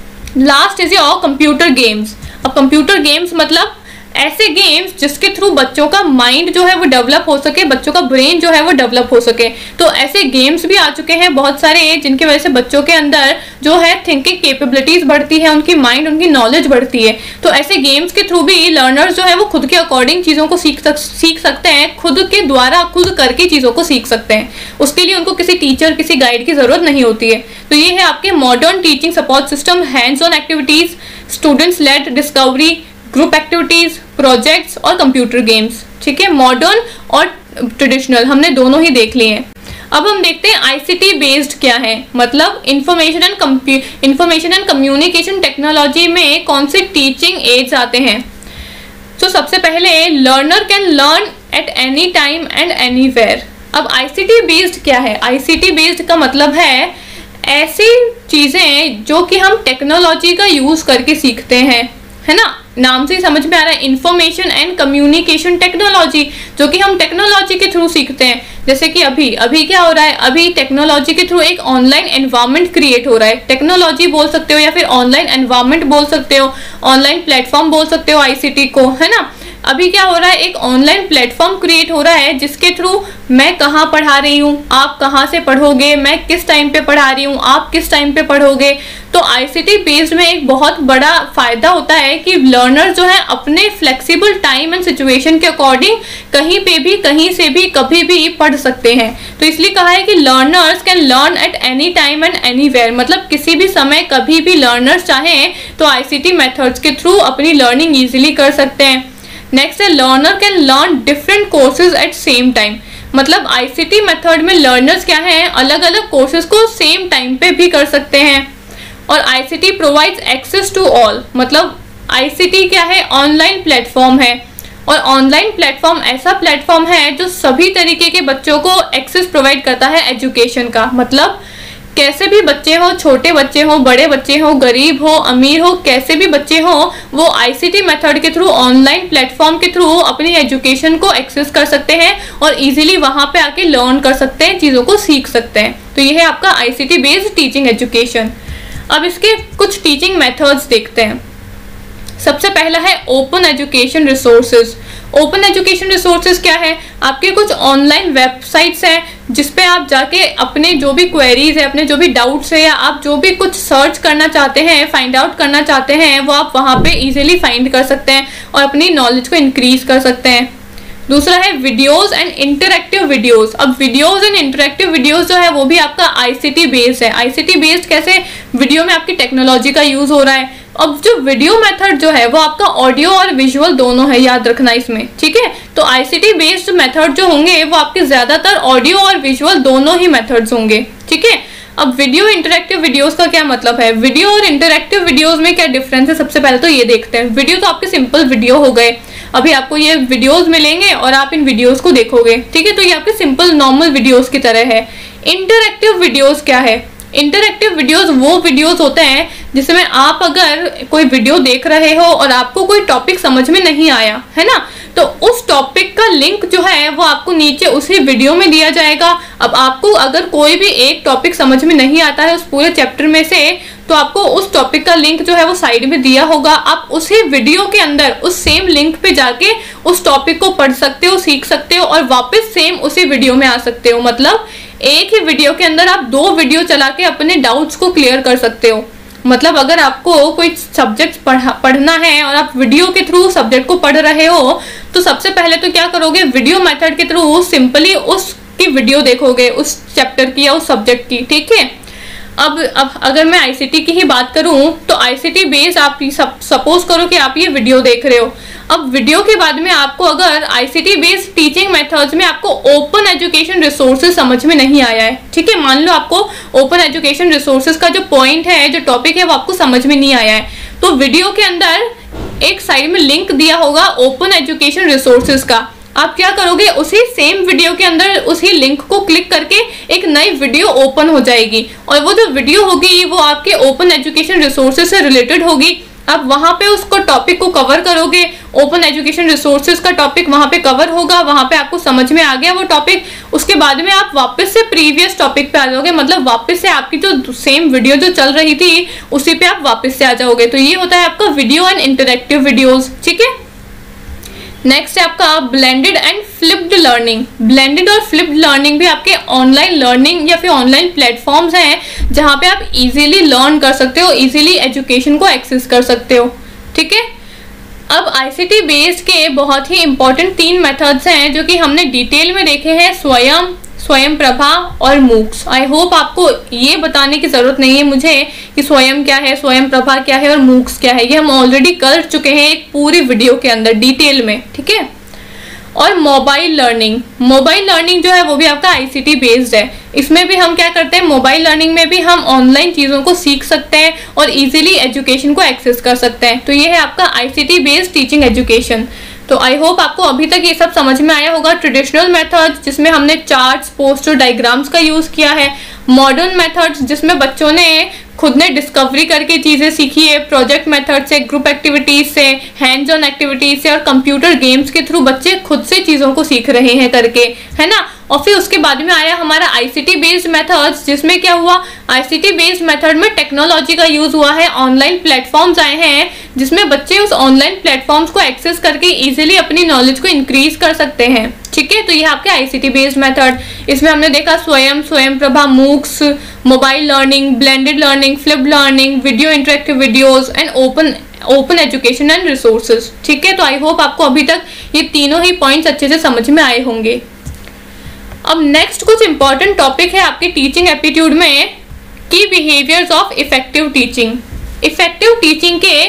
Last is your computer games. अब कंप्यूटर गेम्स मतलब ऐसे गेम्स जिसके थ्रू बच्चों का माइंड जो है वो डेवलप हो सके, बच्चों का ब्रेन जो है वो डेवलप हो सके। तो ऐसे गेम्स भी आ चुके हैं बहुत सारे, जिनकी वजह से बच्चों के अंदर जो है थिंकिंग कैपेबिलिटीज बढ़ती है, उनकी माइंड, उनकी नॉलेज बढ़ती है। तो ऐसे गेम्स के थ्रू भी लर्नर्स जो है वो खुद के अकॉर्डिंग चीजों को सीख सक, सीख सकते हैं, खुद के द्वारा खुद करके चीजों को सीख सकते हैं। उसके लिए उनको किसी टीचर, किसी गाइड की जरूरत नहीं होती है। तो ये है आपके modern teaching support system, hands on activities, students led discovery, group activities, projects और कंप्यूटर गेम्स। ठीक है, मॉडर्न और ट्रेडिशनल हमने दोनों ही देख लिए हैं। अब हम देखते हैं आईसीटी बेस्ड क्या है, मतलब information and information and communication technology में कौन से टीचिंग एड्स आते हैं। तो सबसे पहले learner can learn at any time and anywhere. अब आईसीटी बेस्ड क्या है, आईसीटी बेस्ड का मतलब है ऐसी चीजें जो कि हम टेक्नोलॉजी का यूज करके सीखते हैं, है ना, नाम से ही समझ में आ रहा है, इंफॉर्मेशन एंड कम्युनिकेशन टेक्नोलॉजी, जो कि हम टेक्नोलॉजी के थ्रू सीखते हैं। जैसे कि अभी अभी क्या हो रहा है, अभी टेक्नोलॉजी के थ्रू एक ऑनलाइन एनवायरनमेंट क्रिएट हो रहा है, टेक्नोलॉजी बोल सकते हो या फिर ऑनलाइन एनवायरनमेंट बोल सकते हो, ऑनलाइन प्लेटफॉर्म बोल सकते हो आईसीटी को, है ना। अभी क्या हो रहा है, एक ऑनलाइन प्लेटफॉर्म क्रिएट हो रहा है जिसके थ्रू मैं कहाँ पढ़ा रही हूँ, आप कहाँ से पढ़ोगे, मैं किस टाइम पे पढ़ा रही हूँ, आप किस टाइम पे पढ़ोगे। तो आईसीटी बेस्ड में एक बहुत बड़ा फायदा होता है कि लर्नर जो है अपने फ्लेक्सिबल टाइम एंड सिचुएशन के अकॉर्डिंग कहीं पे भी, कहीं से भी, कभी भी पढ़ सकते हैं। तो इसलिए कहा है कि learners can learn at any time and anywhere, मतलब किसी भी समय, कभी भी लर्नर्स चाहें तो आईसीटी मेथड्स के थ्रू अपनी लर्निंग ईजिली कर सकते हैं। नेक्स्ट है learner can learn different courses at same time, मतलब आईसीटी मेथड में लर्नर्स क्या है, अलग अलग कोर्सेज को सेम टाइम पे भी कर सकते हैं। और ICT provides access to all, मतलब आईसीटी क्या है, ऑनलाइन प्लेटफॉर्म है, और ऑनलाइन प्लेटफॉर्म ऐसा प्लेटफॉर्म है जो सभी तरीके के बच्चों को एक्सेस प्रोवाइड करता है एजुकेशन का। मतलब कैसे भी बच्चे हो, छोटे बच्चे हो, बड़े बच्चे हो, गरीब हो, अमीर हो, कैसे भी बच्चे हो, वो आईसीटी मेथड के थ्रू, ऑनलाइन प्लेटफॉर्म के थ्रू अपनी एजुकेशन को एक्सेस कर सकते हैं और इजीली वहां पे आके लर्न कर सकते हैं, चीजों को सीख सकते हैं। तो ये है आपका आईसीटी बेस्ड टीचिंग एजुकेशन। अब इसके कुछ टीचिंग मेथड्स देखते हैं। सबसे पहला है open education resources. Open education resources क्या है, आपके कुछ ऑनलाइन वेबसाइट्स हैं जिसपे आप जाके अपने जो भी क्वेरीज है, अपने जो भी डाउट्स है, या आप जो भी कुछ सर्च करना चाहते हैं, फाइंड आउट करना चाहते हैं, वो आप वहाँ पे इजीली फाइंड कर सकते हैं और अपनी नॉलेज को इंक्रीज कर सकते हैं। दूसरा है वीडियोस एंड इंटरैक्टिव वीडियोस। अब वीडियोस एंड इंटरैक्टिव वीडियोस जो है वो भी आपका आईसीटी बेस्ड है। आईसीटी बेस्ड कैसे, वीडियो में आपकी टेक्नोलॉजी का यूज हो रहा है। अब जो वीडियो मेथड जो है वो आपका ऑडियो और विजुअल दोनों है, याद रखना इसमें, ठीक है। तो आईसीटी बेस्ड मेथड जो होंगे वो आपके ज्यादातर ऑडियो और विजुअल दोनों ही मेथड्स होंगे, ठीक है। अब वीडियो इंटरैक्टिव वीडियोस का क्या मतलब है, वीडियो और इंटरैक्टिव वीडियोस में क्या डिफरेंस है, सबसे पहले तो ये देखते हैं। वीडियो तो आपके सिंपल वीडियो हो गए, अभी आपको ये वीडियोस मिलेंगे और आप इन वीडियोस को देखोगे, ठीक है, तो ये आपके सिंपल नॉर्मल वीडियोस की तरह है। इंटरैक्टिव वीडियोस क्या है, इंटरैक्टिव वीडियोस वो वीडियोस होते हैं जिसमें आप अगर कोई वीडियो देख रहे हो और आपको कोई टॉपिक समझ में नहीं आया है ना, तो उस टॉपिक का लिंक जो है वो आपको नीचे उसी वीडियो में दिया जाएगा। अब आपको अगर कोई भी एक टॉपिक समझ में नहीं आता है उस पूरे चैप्टर में से, तो आपको उस टॉपिक का लिंक जो है वो साइड में दिया होगा। आप उसी वीडियो के अंदर उस सेम लिंक पे जाके उस टॉपिक को पढ़ सकते हो, सीख सकते हो और वापस सेम उसी वीडियो में आ सकते हो। मतलब एक ही वीडियो के अंदर आप दो वीडियो चला के अपने डाउट्स को क्लियर कर सकते हो। मतलब अगर आपको कोई सब्जेक्ट पढ़ना है और आप वीडियो के थ्रू सब्जेक्ट को पढ़ रहे हो, तो सबसे पहले तो क्या करोगे, वीडियो मेथड के थ्रू सिंपली उसकी वीडियो देखोगे उस चैप्टर की या उस सब्जेक्ट की, ठीक है। अब अब अगर मैं आईसीटी की ही बात करूं तो आईसीटी बेस्ड आप सपोज करो कि आप ये वीडियो देख रहे हो। अब वीडियो के बाद में आपको अगर आईसीटी बेस्ड टीचिंग मेथड्स में आपको ओपन एजुकेशन रिसोर्सेज समझ में नहीं आया है, ठीक है, मान लो आपको ओपन एजुकेशन रिसोर्सेज का जो पॉइंट है, जो टॉपिक है, वो आपको समझ में नहीं आया है, तो वीडियो के अंदर एक साइड में लिंक दिया होगा ओपन एजुकेशन रिसोर्सेज का। आप क्या करोगे, उसी सेम वीडियो के अंदर उसी लिंक को क्लिक करके एक नई वीडियो ओपन हो जाएगी और वो जो वीडियो होगी वो आपके ओपन एजुकेशन रिसोर्सेज से रिलेटेड होगी। आप वहां पे उसको टॉपिक को कवर करोगे, ओपन एजुकेशन रिसोर्सेज का टॉपिक वहां पे कवर होगा, वहां पे आपको समझ में आ गया वो टॉपिक। उसके बाद में आप वापस से प्रीवियस टॉपिक पे आ जाओगे, मतलब वापस से आपकी जो सेम वीडियो जो चल रही थी उसी पे आप वापस से आ जाओगे। तो ये होता है आपका वीडियो एंड इंटरैक्टिव वीडियोस, ठीक है। नेक्स्ट है आपका blended and flipped learning. Blended और फ्लिप्ड लर्निंग भी आपके ऑनलाइन लर्निंग या फिर ऑनलाइन प्लेटफॉर्म्स हैं जहां पे आप इजीली लर्न कर सकते हो, इजीली एजुकेशन को एक्सेस कर सकते हो, ठीक है। अब आईसीटी बेस्ड के बहुत ही इंपॉर्टेंट तीन मेथड्स हैं जो कि हमने डिटेल में देखे हैं, स्वयं, स्वयं प्रभा और मूक्स। आई होप आपको ये बताने की जरूरत नहीं है मुझे कि स्वयं क्या है, स्वयं प्रभा क्या है और मूक्स क्या है, ये हम ऑलरेडी कर चुके हैं एक पूरी वीडियो के अंदर डिटेल में, ठीक है। और मोबाइल लर्निंग, मोबाइल लर्निंग जो है वो भी आपका आईसीटी बेस्ड है। इसमें भी हम क्या करते हैं, मोबाइल लर्निंग में भी हम ऑनलाइन चीज़ों को सीख सकते हैं और इजीली एजुकेशन को एक्सेस कर सकते हैं। तो ये है आपका आईसीटी बेस्ड टीचिंग एजुकेशन। तो आई होप आपको अभी तक ये सब समझ में आया होगा। ट्रेडिशनल मेथड्स जिसमें हमने चार्ट्स, पोस्टर, डायग्राम्स का यूज़ किया है। मॉडर्न मेथड्स जिसमें बच्चों ने खुद ने डिस्कवरी करके चीज़ें सीखी है, प्रोजेक्ट मेथड से, ग्रुप एक्टिविटीज से, हैंड्स ऑन एक्टिविटीज से और कंप्यूटर गेम्स के थ्रू बच्चे खुद से चीज़ों को सीख रहे हैं करके, है ना। और फिर उसके बाद में आया हमारा आईसीटी बेस्ड मेथड्स जिसमें क्या हुआ, आईसीटी बेस्ड मेथड में टेक्नोलॉजी का यूज हुआ है, ऑनलाइन प्लेटफॉर्म्स आए हैं जिसमें बच्चे उस ऑनलाइन प्लेटफॉर्म्स को एक्सेस करके इजीली अपनी नॉलेज को इंक्रीज कर सकते हैं, ठीक है। तो ये आपके आईसीटी बेस्ड मेथड, इसमें हमने देखा Swayam, Swayam Prabha, MOOCs, mobile learning, blended learning, flipped learning, video interactive videos and open open education and resources, ठीक है। तो आई होप आपको अभी तक ये तीनों ही पॉइंट्स अच्छे से समझ में आए होंगे। अब नेक्स्ट कुछ इंपॉर्टेंट टॉपिक है आपके टीचिंग एप्टीट्यूड में, की behaviours of effective teaching. Effective teaching के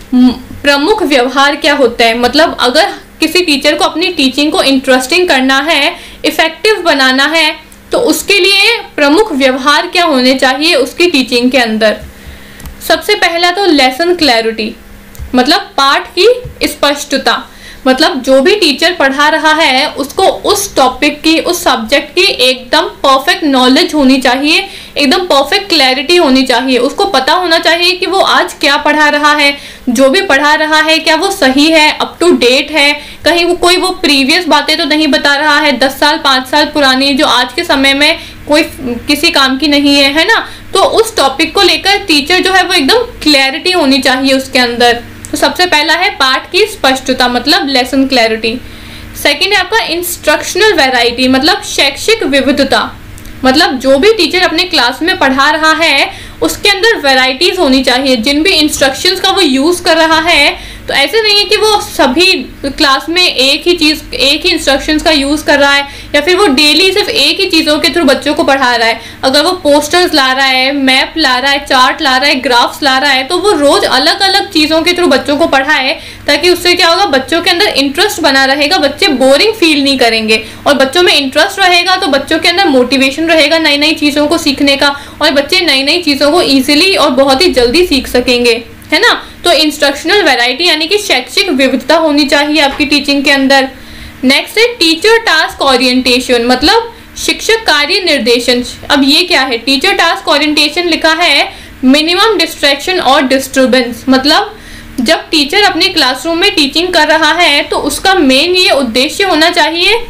प्रमुख व्यवहार क्या होता है, मतलब अगर किसी टीचर को अपनी टीचिंग को इंटरेस्टिंग करना है, इफेक्टिव बनाना है, तो उसके लिए प्रमुख व्यवहार क्या होने चाहिए उसकी टीचिंग के अंदर। सबसे पहला तो लेसन क्लैरिटी, मतलब पाठ की स्पष्टता। मतलब जो भी टीचर पढ़ा रहा है उसको उस टॉपिक की, उस सब्जेक्ट की एकदम परफेक्ट नॉलेज होनी चाहिए, एकदम परफेक्ट क्लैरिटी होनी चाहिए। उसको पता होना चाहिए कि वो आज क्या पढ़ा रहा है, जो भी पढ़ा रहा है क्या वो सही है, अप टू डेट है, कहीं वो कोई वो प्रीवियस बातें तो नहीं बता रहा है दस साल पाँच साल पुरानी जो आज के समय में कोई किसी काम की नहीं है, है ना। तो उस टॉपिक को लेकर टीचर जो है वो एकदम क्लैरिटी होनी चाहिए उसके अंदर। तो सबसे पहला है पाठ की स्पष्टता, मतलब लेसन क्लैरिटी। सेकंड है आपका इंस्ट्रक्शनल वैरायटी, मतलब शैक्षिक विविधता। मतलब जो भी टीचर अपने क्लास में पढ़ा रहा है उसके अंदर वैरायटीज होनी चाहिए। जिन भी इंस्ट्रक्शंस का वो यूज कर रहा है, तो ऐसे नहीं है कि वो सभी क्लास में एक ही चीज, एक ही इंस्ट्रक्शंस का यूज कर रहा है या फिर वो डेली सिर्फ एक ही चीजों के थ्रू बच्चों को पढ़ा रहा है। अगर वो पोस्टर्स ला रहा है, मैप ला रहा है, चार्ट ला रहा है, ग्राफ्स ला रहा है, तो वो रोज अलग अलग चीजों के थ्रू बच्चों को पढ़ाए, ताकि उससे क्या होगा, बच्चों के अंदर इंटरेस्ट बना रहेगा, बच्चे बोरिंग फील नहीं करेंगे। और बच्चों में इंटरेस्ट रहेगा तो बच्चों के अंदर मोटिवेशन रहेगा नई नई चीजों को सीखने का, और बच्चे नई नई चीजों को इजीली और बहुत ही जल्दी सीख सकेंगे, है ना। तो इंस्ट्रक्शनल वैरायटी यानी कि शैक्षिक विविधता होनी चाहिए आपकी टीचिंग के अंदर। नेक्स्ट है टीचर टास्क ओरिएंटेशन, मतलब शिक्षक कार्य निर्देशन, अब ये क्या है? टीचर टास्क ओरिएंटेशन लिखा है मिनिमम डिस्ट्रैक्शन और डिस्टर्बेंस, मतलब जब टीचर अपने क्लासरूम में टीचिंग कर रहा है तो उसका मेन ये उद्देश्य होना चाहिए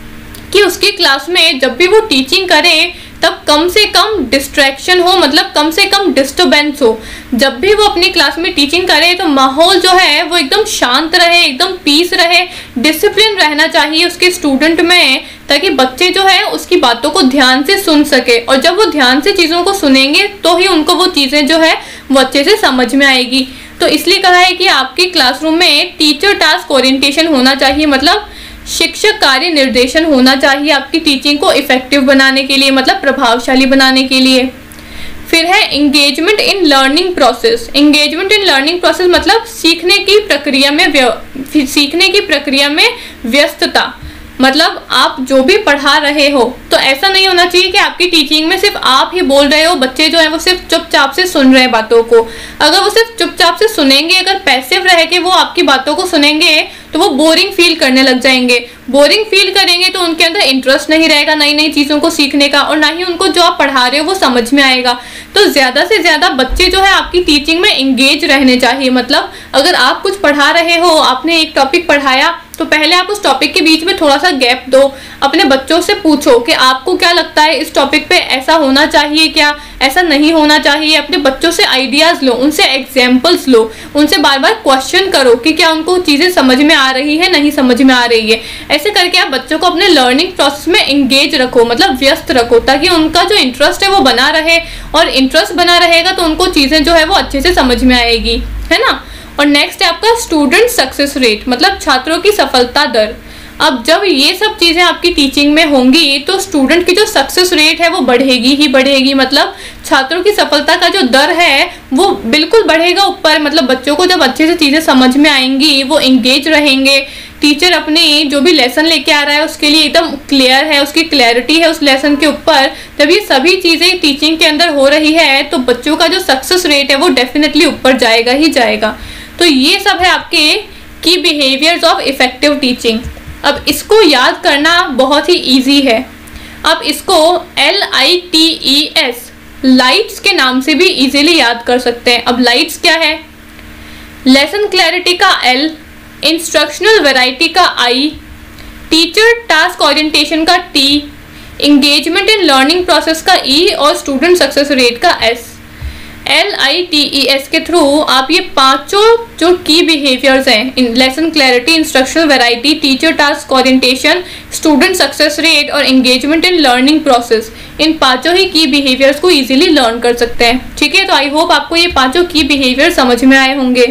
कि उसकी क्लास में जब भी वो टीचिंग करे तब कम से कम डिस्ट्रैक्शन हो, मतलब कम से कम डिस्टर्बेंस हो। जब भी वो अपनी क्लास में टीचिंग करे तो माहौल जो है वो एकदम शांत रहे, एकदम पीस रहे, डिसिप्लिन रहना चाहिए उसके स्टूडेंट में, ताकि बच्चे जो है उसकी बातों को ध्यान से सुन सके। और जब वो ध्यान से चीज़ों को सुनेंगे तो ही उनको वो चीज़ें जो है वो अच्छे से समझ में आएगी। तो इसलिए कहा है कि आपके क्लासरूम में टीचर टास्क ओरिएंटेशन होना चाहिए, मतलब शिक्षक कार्य निर्देशन होना चाहिए आपकी टीचिंग को इफेक्टिव बनाने के लिए, मतलब प्रभावशाली बनाने के लिए। फिर है engagement in learning process. Engagement in learning process मतलब सीखने की प्रक्रिया में सीखने की प्रक्रिया में व्यस्तता, मतलब आप जो भी पढ़ा रहे हो तो ऐसा नहीं होना चाहिए कि आपकी टीचिंग में सिर्फ आप ही बोल रहे हो, बच्चे जो है वो सिर्फ चुपचाप से सुन रहे हैं बातों को। अगर वो सिर्फ चुपचाप से सुनेंगे, अगर पैसिव रह के वो आपकी बातों को सुनेंगे तो वो बोरिंग फील करने लग जाएंगे। बोरिंग फील करेंगे तो उनके अंदर इंटरेस्ट नहीं रहेगा नई नई चीज़ों को सीखने का, और ना ही उनको जो आप पढ़ा रहे हो वो समझ में आएगा। तो ज़्यादा से ज़्यादा बच्चे जो है आपकी टीचिंग में इंगेज रहने चाहिए। मतलब अगर आप कुछ पढ़ा रहे हो, आपने एक टॉपिक पढ़ाया तो पहले आप उस टॉपिक के बीच में थोड़ा सा गैप दो, अपने बच्चों से पूछो कि आपको क्या लगता है इस टॉपिक पे ऐसा होना चाहिए क्या, ऐसा नहीं होना चाहिए। अपने बच्चों से आइडियाज़ लो, उनसे एग्जाम्पल्स लो, उनसे बार बार क्वेश्चन करो कि क्या उनको चीज़ें समझ में आ रही है, नहीं समझ में आ रही है। ऐसे करके आप बच्चों को अपने लर्निंग प्रोसेस में इंगेज रखो, मतलब व्यस्त रखो, ताकि उनका जो इंटरेस्ट है वो बना रहे, और इंटरेस्ट बना रहेगा तो उनको चीज़ें जो है वो अच्छे से समझ में आएगी, है ना। और नेक्स्ट है आपका स्टूडेंट सक्सेस रेट, मतलब छात्रों की सफलता दर। अब जब ये सब चीज़ें आपकी टीचिंग में होंगी तो स्टूडेंट की जो सक्सेस रेट है वो बढ़ेगी ही बढ़ेगी, मतलब छात्रों की सफलता का जो दर है वो बिल्कुल बढ़ेगा ऊपर। मतलब बच्चों को जब अच्छे से चीज़ें समझ में आएंगी, वो इंगेज रहेंगे, टीचर अपने जो भी लेसन लेके आ रहा है उसके लिए एकदम क्लियर है, उसकी क्लैरिटी है उस लेसन के ऊपर, जब ये सभी चीज़ें टीचिंग के अंदर हो रही है तो बच्चों का जो सक्सेस रेट है वो डेफिनेटली ऊपर जाएगा ही जाएगा। तो ये सब है आपके की बिहेवियर्स ऑफ इफेक्टिव टीचिंग। अब इसको याद करना बहुत ही इजी है। अब इसको L I T E S lights के नाम से भी इजीली याद कर सकते हैं। अब लाइट्स क्या है? लेसन क्लैरिटी का एल, इंस्ट्रक्शनल वैरायटी का आई, टीचर टास्क ओरिएंटेशन का T, engagement in learning process का ई, और स्टूडेंट सक्सेस रेट का S. L I T E S के थ्रू आप ये पांचों जो की बिहेवियर्स हैं, इन lesson clarity, instructional variety, teacher task orientation, student success rate और एंगेजमेंट इन लर्निंग प्रोसेस, इन पांचों ही की बिहेवियर्स को इजीली लर्न कर सकते हैं। ठीक है, तो आई होप आपको ये पांचों की बिहेवियर समझ में आए होंगे।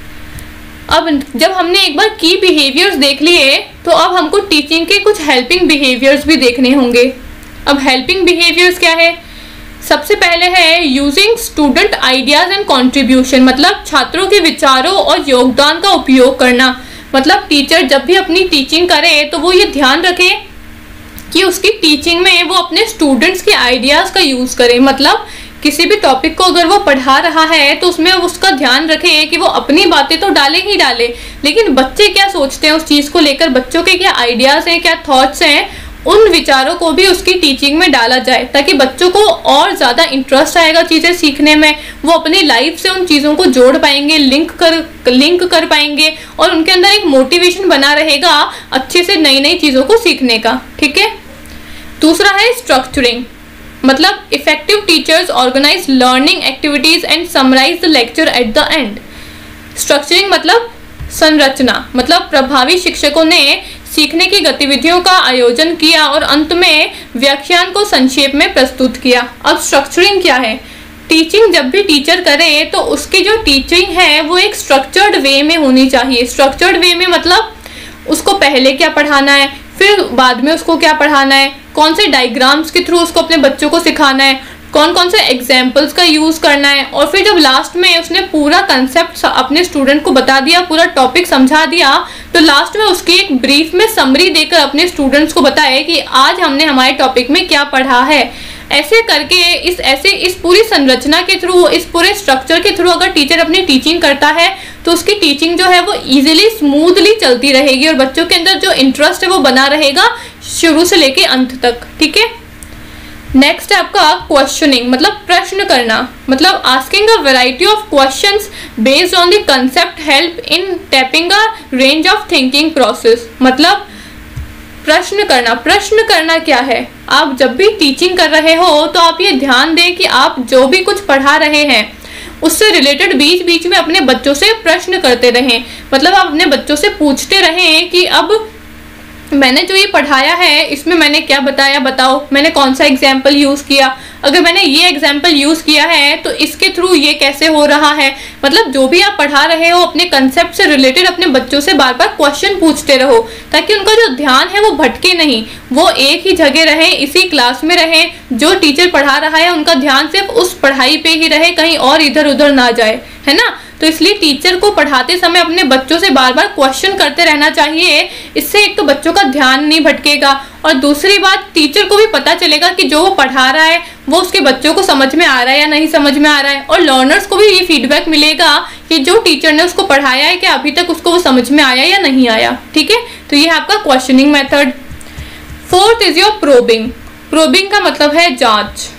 अब जब हमने एक बार की बिहेवियर्स देख लिए तो अब हमको टीचिंग के कुछ हेल्पिंग बिहेवियर्स भी देखने होंगे। अब हेल्पिंग बिहेवियर्स क्या है? सबसे पहले है using student ideas and contribution, मतलब छात्रों के विचारों और योगदान का उपयोग करना। मतलब टीचर जब भी अपनी टीचिंग करे तो वो ये ध्यान रखे कि उसकी टीचिंग में वो अपने स्टूडेंट्स के आइडियाज़ का यूज़ करे। मतलब किसी भी टॉपिक को अगर वो पढ़ा रहा है तो उसमें उसका ध्यान रखे कि वो अपनी बातें तो डाले ही डाले, लेकिन बच्चे क्या सोचते हैं उस चीज़ को लेकर, बच्चों के क्या आइडियाज़ हैं, क्या थॉट्स हैं, उन विचारों को भी उसकी टीचिंग में डाला जाए, ताकि बच्चों को और ज़्यादा इंटरेस्ट आएगा चीज़ें सीखने में। वो अपनी लाइफ से उन चीज़ों को जोड़ पाएंगे, लिंक कर लिंक कर पाएंगे, और उनके अंदर एक मोटिवेशन बना रहेगा अच्छे से नई नई चीज़ों को सीखने का। ठीक है। दूसरा है स्ट्रक्चरिंग, मतलब effective teachers organise learning activities and summarise the lecture at the end. Structuring मतलब संरचना, मतलब प्रभावी शिक्षकों ने सीखने की गतिविधियों का आयोजन किया और अंत में व्याख्यान को संक्षेप में प्रस्तुत किया। अब स्ट्रक्चरिंग क्या है? टीचिंग जब भी टीचर करे तो उसकी जो टीचिंग है वो एक स्ट्रक्चर्ड वे में होनी चाहिए। स्ट्रक्चर्ड वे में मतलब उसको पहले क्या पढ़ाना है, फिर बाद में उसको क्या पढ़ाना है, कौन से डायग्राम्स के थ्रू उसको अपने बच्चों को सिखाना है, कौन कौन से एग्जाम्पल्स का यूज़ करना है, और फिर जब लास्ट में उसने पूरा कंसेप्ट अपने स्टूडेंट को बता दिया, पूरा टॉपिक समझा दिया, तो लास्ट में उसकी एक ब्रीफ में समरी देकर अपने स्टूडेंट्स को बताए कि आज हमने हमारे टॉपिक में क्या पढ़ा है। ऐसे करके इस ऐसे इस पूरी संरचना के थ्रू, इस पूरे स्ट्रक्चर के थ्रू अगर टीचर अपनी टीचिंग करता है तो उसकी टीचिंग जो है वो इजीली स्मूथली चलती रहेगी और बच्चों के अंदर जो इंटरेस्ट है वो बना रहेगा, शुरू से लेके अंत तक, ठीक है। नेक्स्ट है आपका क्वेश्चनिंग, मतलब प्रश्न करना, मतलब asking a variety of questions based on the concept help in tapping a range of thinking process. मतलब प्रश्न करना, प्रश्न करना क्या है, आप जब भी टीचिंग कर रहे हो तो आप ये ध्यान दें कि आप जो भी कुछ पढ़ा रहे हैं उससे रिलेटेड बीच बीच में अपने बच्चों से प्रश्न करते रहें। मतलब आप अपने बच्चों से पूछते रहें कि अब मैंने जो ये पढ़ाया है इसमें मैंने क्या बताया, बताओ मैंने कौन सा एग्जाम्पल यूज़ किया, अगर मैंने ये एग्जाम्पल यूज़ किया है तो इसके थ्रू ये कैसे हो रहा है। मतलब जो भी आप पढ़ा रहे हो अपने कंसेप्ट से रिलेटेड अपने बच्चों से बार बार क्वेश्चन पूछते रहो, ताकि उनका जो ध्यान है वो भटके नहीं, वो एक ही जगह रहे, इसी क्लास में रहे, जो टीचर पढ़ा रहा है उनका ध्यान सिर्फ उस पढ़ाई पे ही रहे, कहीं और इधर उधर ना जाए, है ना। तो इसलिए टीचर को पढ़ाते समय अपने बच्चों से बार बार क्वेश्चन करते रहना चाहिए। इससे एक तो बच्चों का ध्यान नहीं भटकेगा और दूसरी बात टीचर को भी पता चलेगा कि जो वो पढ़ा रहा है वो उसके बच्चों को समझ में आ रहा है या नहीं समझ में आ रहा है, और लर्नर्स को भी ये फीडबैक मिलेगा कि जो टीचर ने उसको पढ़ाया है कि अभी तक उसको वो समझ में आया या नहीं आया, ठीक है। तो ये है आपका questioning method. Fourth is your probing. Probing का मतलब है जांच।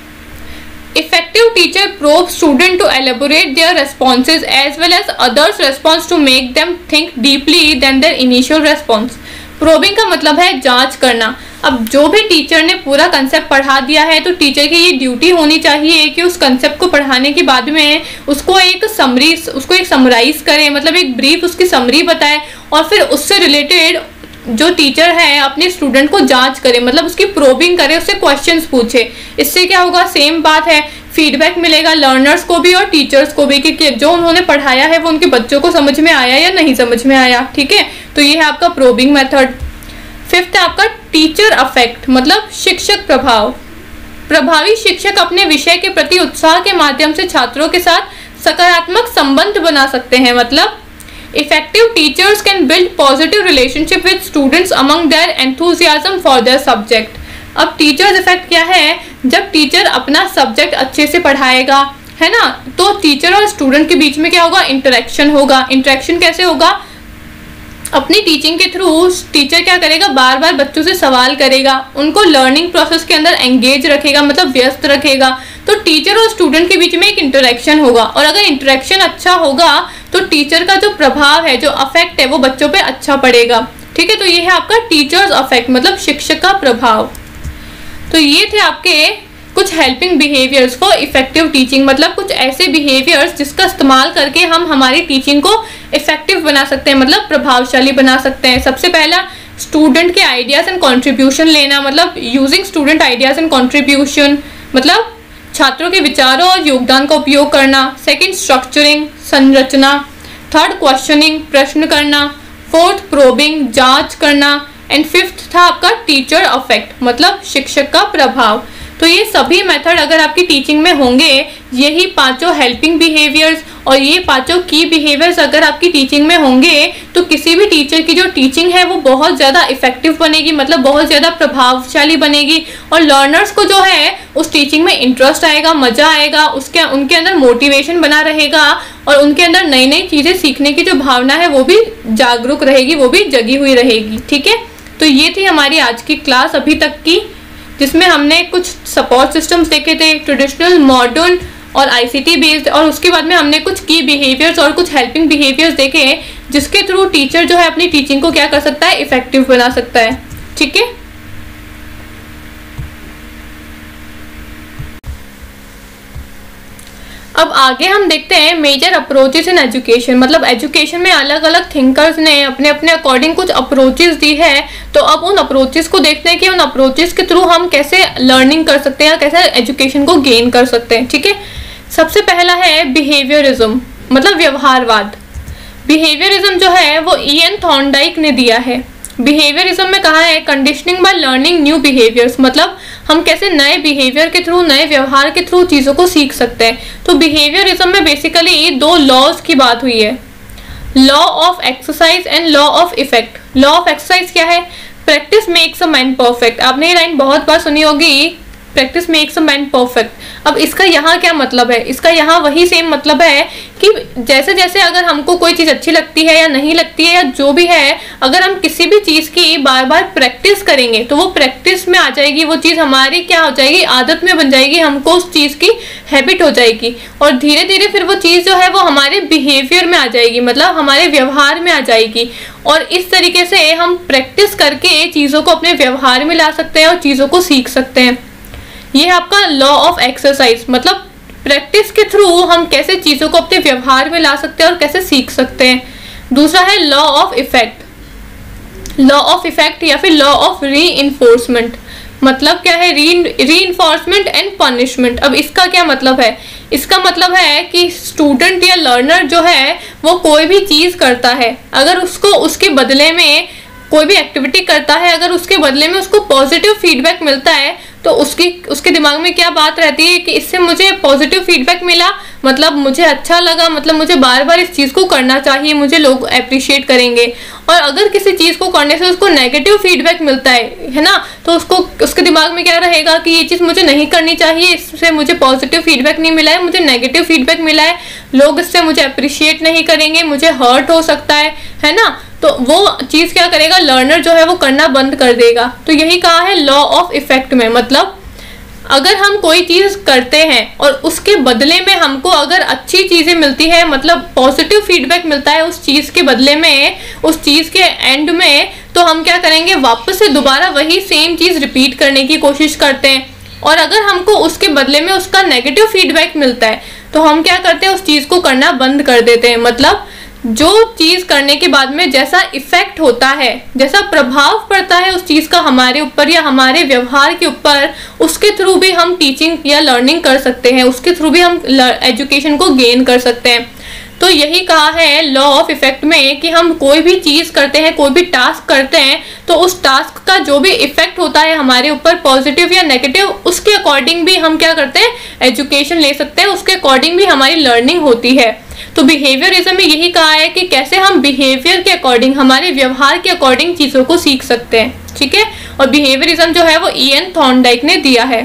Effective teacher probes student to elaborate their responses as well as others' response to make them think deeply than their initial response. Probing का मतलब है जांच करना। अब जो भी टीचर ने पूरा कंसेप्ट पढ़ा दिया है तो टीचर की ये ड्यूटी होनी चाहिए कि उस कंसेप्ट को पढ़ाने के बाद में उसको एक समरी उसको एक समराइज करे, मतलब एक ब्रीफ उसकी समरी बताए और फिर उससे रिलेटेड जो टीचर है अपने स्टूडेंट को जांच करे, मतलब उसकी प्रोबिंग करे, उससे क्वेश्चंस पूछे। इससे क्या होगा, सेम बात है, फीडबैक मिलेगा लर्नर्स को भी और टीचर्स को भी कि जो उन्होंने पढ़ाया है वो उनके बच्चों को समझ में आया या नहीं समझ में आया, ठीक है। तो ये है आपका प्रोबिंग मेथड। फिफ्थ है आपका टीचर अफेक्ट, मतलब शिक्षक प्रभाव। प्रभावी शिक्षक अपने विषय के प्रति उत्साह के माध्यम से छात्रों के साथ सकारात्मक संबंध बना सकते हैं। मतलब effective teachers can build positive relationship with students among their enthusiasm for their subject. अब टीचर्स इफेक्ट क्या है, जब टीचर अपना सब्जेक्ट अच्छे से पढ़ाएगा, है ना, तो टीचर और स्टूडेंट के बीच में क्या होगा, इंटरेक्शन होगा। इंटरेक्शन कैसे होगा, अपनी टीचिंग के थ्रू टीचर क्या करेगा, बार बार बच्चों से सवाल करेगा, उनको लर्निंग प्रोसेस के अंदर एंगेज रखेगा, मतलब व्यस्त रखेगा। तो टीचर और स्टूडेंट के बीच में एक इंटरेक्शन होगा और अगर इंटरेक्शन अच्छा होगा तो टीचर का जो प्रभाव है, जो अफेक्ट है, वो बच्चों पे अच्छा पड़ेगा, ठीक है। तो ये है आपका टीचर्स अफेक्ट, मतलब शिक्षक का प्रभाव। तो ये थे आपके कुछ helping behaviours for effective teaching, मतलब कुछ ऐसे बिहेवियर्स जिसका इस्तेमाल करके हम हमारी टीचिंग को इफेक्टिव बना सकते हैं, मतलब प्रभावशाली बना सकते हैं। सबसे पहला, स्टूडेंट के आइडियाज एंड कंट्रीब्यूशन लेना, मतलब using student ideas and contribution, मतलब छात्रों के विचारों और योगदान का उपयोग करना। सेकंड, स्ट्रक्चरिंग, संरचना। थर्ड, क्वेश्चनिंग, प्रश्न करना। फोर्थ, प्रोबिंग, जांच करना। एंड फिफ्थ था आपका टीचर अफेक्ट, मतलब शिक्षक का प्रभाव। तो ये सभी मेथड अगर आपकी टीचिंग में होंगे, यही पांचों हेल्पिंग बिहेवियर्स और ये पांचों की बिहेवियर्स अगर आपकी टीचिंग में होंगे तो किसी भी टीचर की जो टीचिंग है वो बहुत ज़्यादा इफेक्टिव बनेगी, मतलब बहुत ज़्यादा प्रभावशाली बनेगी और लर्नर्स को जो है उस टीचिंग में इंटरेस्ट आएगा, मज़ा आएगा, उसके उनके अंदर मोटिवेशन बना रहेगा और उनके अंदर नई नई चीज़ें सीखने की जो भावना है वो भी जागरूक रहेगी, वो भी जगी हुई रहेगी, ठीक है। तो ये थी हमारी आज की क्लास अभी तक की, जिसमें हमने कुछ सपोर्ट सिस्टम्स देखे थे, ट्रेडिशनल, मॉडर्न और आईसीटी बेस्ड, और उसके बाद में हमने कुछ की बिहेवियर्स और कुछ हेल्पिंग बिहेवियर्स देखे जिसके थ्रू टीचर जो है अपनी टीचिंग को क्या कर सकता है, इफेक्टिव बना सकता है, ठीक है। अब आगे हम देखते हैं मेजर अप्रोचेस इन एजुकेशन, मतलब एजुकेशन में अलग अलग थिंकर्स ने अपने अपने अकॉर्डिंग कुछ अप्रोचेस दी है। तो अब उन अप्रोचेस को देखते हैं कि उन अप्रोचेस के थ्रू हम कैसे लर्निंग कर सकते हैं, कैसे एजुकेशन को गेन कर सकते हैं, ठीक है। सबसे पहला है बिहेवियरिज्म, मतलब व्यवहारवाद। बिहेवियरिज्म जो है वो इयन थॉर्नडाइक ने दिया है। बिहेवियरिज्म में कहा है conditioning by learning new behaviours, मतलब हम कैसे नए बिहेवियर के थ्रू, नए व्यवहार के थ्रू चीज़ों को सीख सकते हैं। तो बिहेवियरिज्म में बेसिकली दो लॉज की बात हुई है, law of exercise and law of effect. Law of exercise क्या है, practice makes a man perfect. आपने ये लाइन बहुत बार सुनी होगी, practice makes a man perfect. अब इसका यहाँ क्या मतलब है? इसका यहाँ वही सेम मतलब है कि जैसे जैसे अगर हमको कोई चीज़ अच्छी लगती है या नहीं लगती है या जो भी है, अगर हम किसी भी चीज़ की बार बार प्रैक्टिस करेंगे तो वो प्रैक्टिस में आ जाएगी, वो चीज़ हमारी क्या हो जाएगी, आदत में बन जाएगी, हमको उस चीज़ की हैबिट हो जाएगी और धीरे धीरे फिर वो चीज़ जो है वो हमारे बिहेवियर में आ जाएगी, मतलब हमारे व्यवहार में आ जाएगी। और इस तरीके से हम प्रैक्टिस करके चीज़ों को अपने व्यवहार में ला सकते हैं और चीज़ों को सीख सकते हैं। ये है आपका लॉ ऑफ एक्सरसाइज, मतलब प्रैक्टिस के थ्रू हम कैसे चीज़ों को अपने व्यवहार में ला सकते हैं और कैसे सीख सकते हैं। दूसरा है law of effect. Law of effect या फिर लॉ ऑफ री इन्फोर्समेंट, मतलब क्या है, री री इन्फोर्समेंट एंड पनिशमेंट। अब इसका क्या मतलब है? इसका मतलब है कि स्टूडेंट या लर्नर जो है वो कोई भी चीज़ करता है, अगर उसको उसके बदले में कोई भी एक्टिविटी करता है, अगर उसके बदले में उसको पॉजिटिव फीडबैक मिलता है तो उसकी उसके दिमाग में क्या बात रहती है कि इससे मुझे पॉजिटिव फीडबैक मिला, मतलब मुझे अच्छा लगा, मतलब मुझे बार बार इस चीज़ को करना चाहिए, मुझे लोग अप्रिशिएट करेंगे। और अगर किसी चीज़ को करने से उसको नेगेटिव फीडबैक मिलता है है ना, तो उसको उसके दिमाग में क्या रहेगा कि ये चीज़ मुझे नहीं करनी चाहिए, इससे मुझे पॉजिटिव फीडबैक नहीं मिला है, मुझे नेगेटिव फीडबैक मिला है, लोग इससे मुझे अप्रिशिएट नहीं करेंगे, मुझे हर्ट हो सकता है है ना। तो वो चीज़ क्या करेगा, लर्नर जो है वो करना बंद कर देगा। तो यही कहा है लॉ ऑफ इफेक्ट में, मतलब अगर हम कोई चीज़ करते हैं और उसके बदले में हमको अगर अच्छी चीज़ें मिलती है, मतलब पॉजिटिव फीडबैक मिलता है उस चीज़ के बदले में, उस चीज़ के एंड में, तो हम क्या करेंगे, वापस से दोबारा वही सेम चीज़ रिपीट करने की कोशिश करते हैं। और अगर हमको उसके बदले में उसका नेगेटिव फीडबैक मिलता है तो हम क्या करते हैं, उस चीज़ को करना बंद कर देते हैं। मतलब जो चीज़ करने के बाद में जैसा इफेक्ट होता है, जैसा प्रभाव पड़ता है उस चीज़ का हमारे ऊपर या हमारे व्यवहार के ऊपर, उसके थ्रू भी हम टीचिंग या लर्निंग कर सकते हैं, उसके थ्रू भी हम एजुकेशन को गेन कर सकते हैं। तो यही कहा है लॉ ऑफ इफेक्ट में कि हम कोई भी चीज़ करते हैं, कोई भी टास्क करते हैं, तो उस टास्क का जो भी इफेक्ट होता है हमारे ऊपर, पॉजिटिव या नेगेटिव, उसके अकॉर्डिंग भी हम क्या करते हैं, एजुकेशन ले सकते हैं, उसके अकॉर्डिंग भी हमारी लर्निंग होती है। तो बिहेवियरिज्म में यही कहा है कि कैसे हम बिहेवियर के अकॉर्डिंग, हमारे व्यवहार के अकॉर्डिंग चीज़ों को सीख सकते हैं, ठीक है। और बिहेवियरिज्म जो है वो इयन थॉर्नडाइक ने दिया है।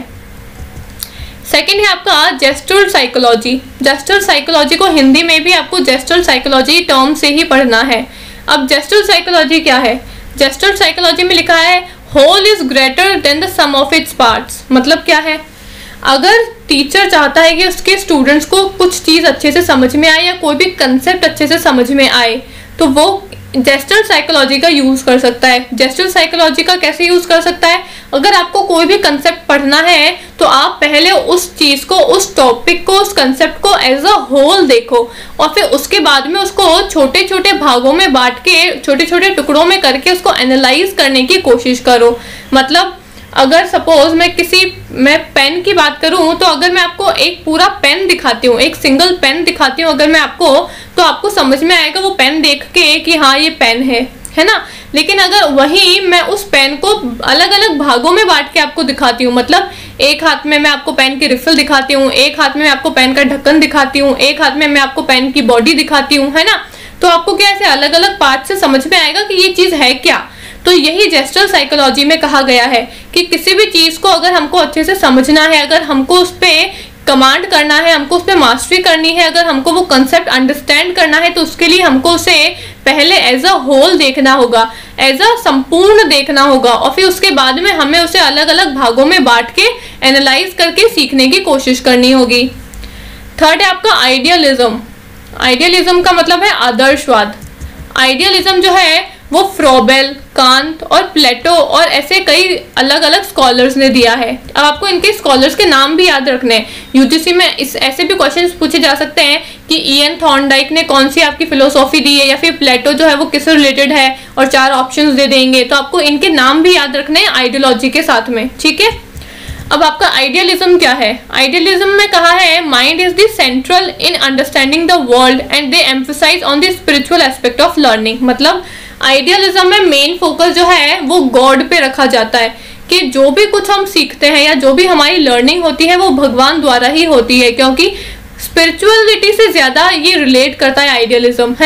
सेकंड है आपका जेस्चरल साइकोलॉजी। जेस्चरल साइकोलॉजी को हिंदी में भी आपको जेस्चरल साइकोलॉजी टर्म से ही पढ़ना है। अब जेस्चरल साइकोलॉजी क्या है? जेस्चरल साइकोलॉजी में लिखा है whole is greater than the sum of its parts. मतलब क्या है, अगर टीचर चाहता है कि उसके स्टूडेंट्स को कुछ चीज़ अच्छे से समझ में आए या कोई भी कंसेप्ट अच्छे से समझ में आए, तो वो जेस्चरल साइकोलॉजी का यूज़ कर सकता है। जेस्चरल साइकोलॉजी का कैसे यूज़ कर सकता है? अगर आपको कोई भी कंसेप्ट पढ़ना है तो आप पहले उस चीज़ को, उस टॉपिक को, उस कंसेप्ट को एज अ होल देखो और फिर उसके बाद में उसको छोटे छोटे भागों में बांट के, छोटे छोटे टुकड़ों में करके उसको एनालाइज करने की कोशिश करो। मतलब अगर सपोज मैं किसी मैं पेन की बात करूं, तो अगर मैं आपको एक पूरा पेन दिखाती हूँ, एक सिंगल पेन दिखाती हूँ अगर मैं आपको, तो आपको समझ में आएगा वो पेन देख के कि हाँ ये पेन है है ना। लेकिन अगर वही मैं उस पेन को अलग अलग भागों में बांट के आपको दिखाती हूँ, मतलब एक हाथ में मैं आपको पेन की रिफिल दिखाती हूँ, एक हाथ में मैं आपको पेन का ढक्कन दिखाती हूँ, एक हाथ में मैं आपको पेन की बॉडी दिखाती हूँ, है ना, तो आपको क्या ऐसे अलग अलग पार्ट से समझ में आएगा कि ये चीज़ है क्या। तो यही जेस्चरल साइकोलॉजी में कहा गया है कि किसी भी चीज़ को अगर हमको अच्छे से समझना है, अगर हमको उस पर कमांड करना है, हमको उस पर मास्टरी करनी है, अगर हमको वो कंसेप्ट अंडरस्टैंड करना है, तो उसके लिए हमको उसे पहले एज अ होल देखना होगा, एज अ संपूर्ण देखना होगा और फिर उसके बाद में हमें उसे अलग अलग भागों में बांट के एनालाइज करके सीखने की कोशिश करनी होगी। थर्ड है आपका आइडियलिज्म। आइडियलिज्म का मतलब है आदर्शवाद। आइडियलिज्म जो है वो फ्रोबेल, कांत और प्लेटो और ऐसे कई अलग अलग स्कॉलर्स ने दिया है। अब आपको इनके स्कॉलर्स के नाम भी याद रखने हैं। यूजीसी में इस ऐसे भी क्वेश्चंस पूछे जा सकते हैं कि इयन थॉर्नडाइक ने कौन सी आपकी फिलोसॉफी दी है, या फिर प्लेटो जो है वो किससे रिलेटेड है, और चार ऑप्शंस दे देंगे। तो आपको इनके नाम भी याद रखने हैं आइडियोलॉजी के साथ में, ठीक है। अब आपका आइडियलिज्म क्या है? आइडियलिज्म में कहा है mind is the central in understanding the world and they emphasise on the spiritual aspect of learning. मतलब आइडियलिज्म में मेन फोकस जो है वो गॉड पे रखा जाता है कि जो भी कुछ हम सीखते हैं या जो भी हमारी लर्निंग होती है वो भगवान द्वारा ही होती है, क्योंकि स्पिरिचुअलिटी से ज़्यादा ये रिलेट करता है आइडियलिज्म, है ना।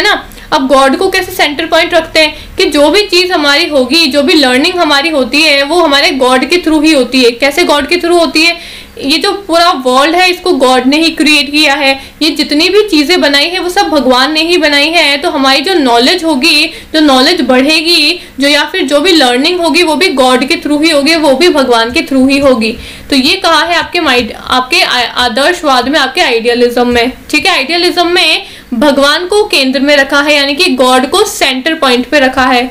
अब गॉड को कैसे सेंटर पॉइंट रखते हैं कि जो भी चीज हमारी होगी, जो भी लर्निंग हमारी होती है वो हमारे गॉड के थ्रू ही होती है। कैसे गॉड के थ्रू होती है? ये जो पूरा वर्ल्ड है इसको गॉड ने ही क्रिएट किया है, ये जितनी भी चीजें बनाई है वो सब भगवान ने ही बनाई है। तो हमारी जो नॉलेज होगी, जो नॉलेज बढ़ेगी, जो या फिर जो भी लर्निंग होगी वो भी गॉड के थ्रू ही होगी, वो भी भगवान के थ्रू ही होगी। तो ये कहा है आपके माइंड, आपके आदर्शवाद में, आपके आइडियलिज्म में। ठीक है, आइडियलिज्म में भगवान को केंद्र में रखा है, यानी कि गॉड को सेंटर पॉइंट पे रखा है।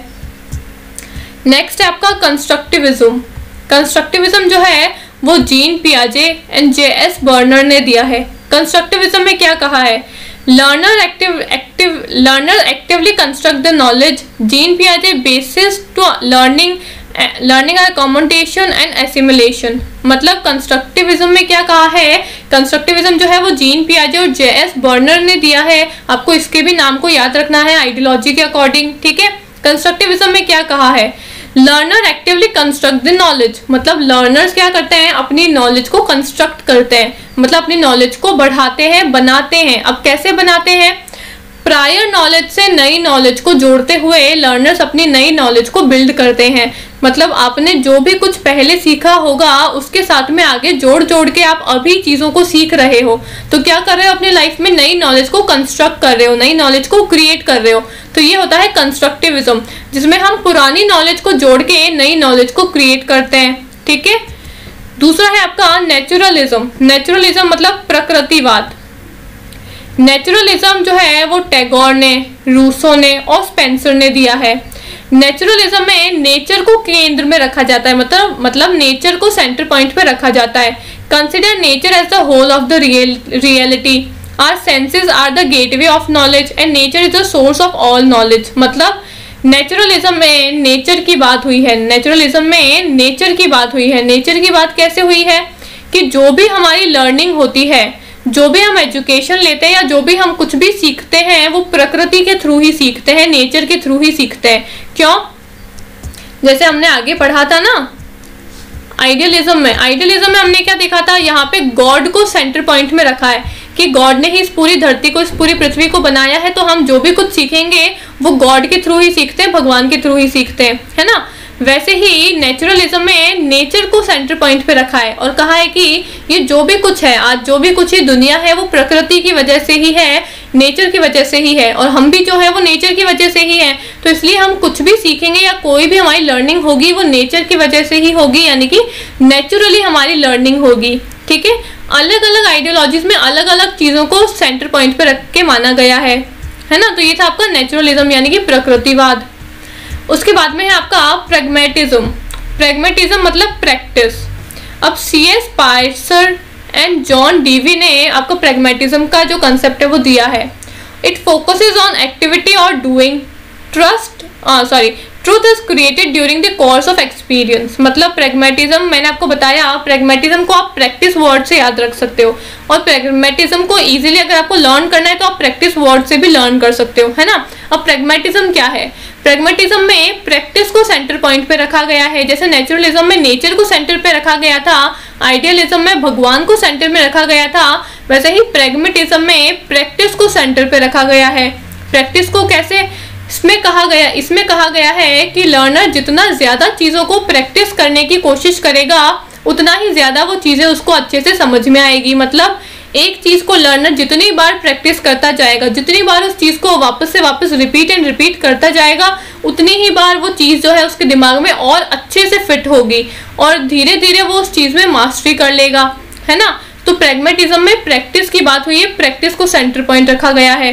नेक्स्ट है आपका कंस्ट्रक्टिविज्म। कंस्ट्रक्टिविज्म जो है वो जीन पियाजे एंड जे एस बर्नर ने दिया है। कंस्ट्रक्टिविज्म में क्या कहा है? Learner active active learner actively construct the knowledge. Jean पियाजे basis to learning learning accommodation and assimilation. मतलब कंस्ट्रक्टिविज्म में क्या कहा है? कंस्ट्रक्टिविज्म जो है वो जीन पियाजे और जे एस बर्नर ने दिया है। आपको इसके भी नाम को याद रखना है आइडियोलॉजी के अकॉर्डिंग। ठीक है, कंस्ट्रक्टिविज्म में क्या कहा है? Learner actively construct the knowledge. मतलब लर्नर्स क्या करते हैं? अपनी नॉलेज को कंस्ट्रक्ट करते हैं, मतलब अपनी नॉलेज को बढ़ाते हैं, बनाते हैं। अब कैसे बनाते हैं? प्रायर नॉलेज से नई नॉलेज को जोड़ते हुए लर्नर्स अपनी नई नॉलेज को बिल्ड करते हैं। मतलब आपने जो भी कुछ पहले सीखा होगा उसके साथ में आगे जोड़ जोड़ के आप अभी चीजों को सीख रहे हो। तो क्या कर रहे हो? अपनी लाइफ में नई नॉलेज को कंस्ट्रक्ट कर रहे हो, नई नॉलेज को क्रिएट कर रहे हो। तो ये होता है कंस्ट्रक्टिविज्म, जिसमें हम पुरानी नॉलेज को जोड़ के नई नॉलेज को क्रिएट करते हैं। ठीक है, दूसरा है आपका नेचुरलिज्म। नेचुरलिज्म मतलब प्रकृतिवाद। नेचुरलिज्म जो है वो टैगोर ने, रूसो ने और स्पेंसर ने दिया है। नेचुरलिज्म में नेचर को केंद्र में रखा जाता है, मतलब मतलब नेचर को सेंटर पॉइंट पे रखा जाता है। Consider nature as the whole of the real reality. Our senses are the gateway of knowledge and nature is the source of all knowledge. मतलब नेचुरलिज्म में नेचर की बात हुई है, नेचुरलिज्म में नेचर की बात हुई है। नेचर की बात कैसे हुई है? कि जो भी हमारी लर्निंग होती है, जो भी हम एजुकेशन लेते हैं या जो भी हम कुछ भी सीखते हैं वो प्रकृति के थ्रू ही सीखते हैं, नेचर के थ्रू ही सीखते हैं। क्यों? जैसे हमने आगे पढ़ा था ना आइडियलिज्म में, आइडियलिज्म में हमने क्या देखा था? यहाँ पे गॉड को सेंटर पॉइंट में रखा है कि गॉड ने ही इस पूरी धरती को, इस पूरी पृथ्वी को बनाया है। तो हम जो भी कुछ सीखेंगे वो गॉड के थ्रू ही सीखते हैं, भगवान के थ्रू ही सीखते हैं, है ना। वैसे ही नेचुरलिज्म में नेचर को सेंटर पॉइंट पे रखा है और कहा है कि ये जो भी कुछ है, आज जो भी कुछ ही दुनिया है वो प्रकृति की वजह से ही है, नेचर की वजह से ही है, और हम भी जो है वो नेचर की वजह से ही है। तो इसलिए हम कुछ भी सीखेंगे या कोई भी हमारी लर्निंग होगी वो नेचर की वजह से ही होगी, यानी कि नेचुरली हमारी लर्निंग होगी। ठीक है, अलग अलग आइडियोलॉजीज में अलग अलग चीजों को सेंटर पॉइंट पे रख के माना गया है, है ना। तो ये था आपका नेचुरलिज्म यानी कि प्रकृतिवाद। उसके बाद में है आपका प्रैग्मेटिज्म। प्रैग्मेटिज्म मतलब प्रैक्टिस। अब C S Peirce and John Dewey ने आपको प्रैग्मेटिज्म का जो कंसेप्ट है वो दिया है। इट फोकसेस ऑन एक्टिविटी और doing. Trust sorry truth is created during the course of experience. मतलब प्रैग्मेटिज्म, मैंने आपको बताया प्रैग्मेटिज्म को आप प्रैक्टिस वर्ड से याद रख सकते हो, और प्रैग्मेटिज्म को इजीली अगर आपको लर्न करना है तो आप प्रैक्टिस वर्ड से भी लर्न कर सकते हो, है ना। अब प्रैग्मेटिज्म क्या है? प्रैग्मेटिज्म में प्रैक्टिस को सेंटर पॉइंट पे रखा गया है। जैसे नेचुरलिज्म में नेचर को सेंटर पे रखा गया था, आइडियलिज्म में भगवान को सेंटर में रखा गया था, वैसे ही प्रैग्मेटिज्म में प्रैक्टिस को सेंटर पे रखा गया है। प्रैक्टिस को कैसे इसमें कहा गया इसमें कहा गया है कि लर्नर जितना ज्यादा चीजों को प्रैक्टिस करने की कोशिश करेगा उतना ही ज्यादा वो चीजें उसको अच्छे से समझ में आएगी। मतलब एक चीज को लर्नर जितनी बार प्रैक्टिस करता जाएगा, जितनी बार उस चीज को वापस से वापस रिपीट एंड रिपीट करता जाएगा, उतनी ही बार वो चीज जो है उसके दिमाग में और अच्छे से फिट होगी और धीरे धीरे वो उस चीज में मास्टरी कर लेगा, है ना। तो प्रैग्मेटिज्म में प्रैक्टिस की बात हुई है, प्रैक्टिस को सेंटर पॉइंट रखा गया है।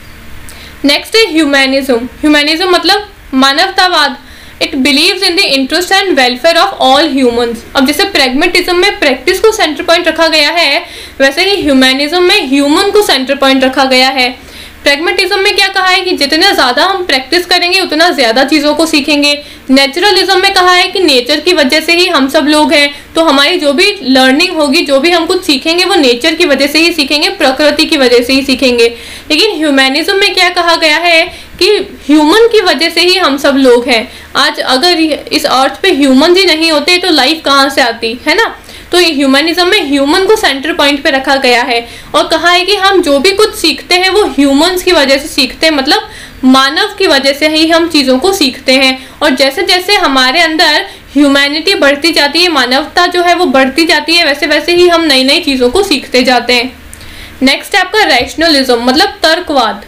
नेक्स्ट है ह्यूमैनिज्म। ह्यूमैनिज्म मतलब मानवतावाद। It believes in the interest and welfare of all humans. अब जैसे प्रैग्मेटिज्म में प्रैक्टिस को सेंटर पॉइंट रखा गया है, वैसे ही ह्यूमैनिज्म में ह्यूमन को सेंटर पॉइंट रखा गया है। प्रैग्मेटिज्म में क्या कहा है कि जितना ज्यादा हम प्रैक्टिस करेंगे उतना ज्यादा चीजों को सीखेंगे। नेचुरलिज्म में कहा है कि नेचर की वजह से ही हम सब लोग हैं, तो हमारी जो भी लर्निंग होगी, जो भी हम कुछ सीखेंगे वो नेचर की वजह से ही सीखेंगे, प्रकृति की वजह से ही सीखेंगे। लेकिन ह्यूमैनिज्म में क्या कहा गया है कि ह्यूमन की वजह से ही हम सब लोग हैं। आज अगर इस अर्थ पे ह्यूमन ही नहीं होते तो लाइफ कहाँ से आती, है ना। तो ह्यूमनिज्म में ह्यूमन को सेंटर पॉइंट पे रखा गया है और कहा है कि हम जो भी कुछ सीखते हैं वो ह्यूमंस की वजह से सीखते हैं, मतलब मानव की वजह से ही हम चीज़ों को सीखते हैं। और जैसे जैसे हमारे अंदर ह्यूमैनिटी बढ़ती जाती है, मानवता जो है वो बढ़ती जाती है, वैसे वैसे ही हम नई नई चीज़ों को सीखते जाते हैं। नेक्स्ट है आपका रैशनलिज्म, मतलब तर्कवाद।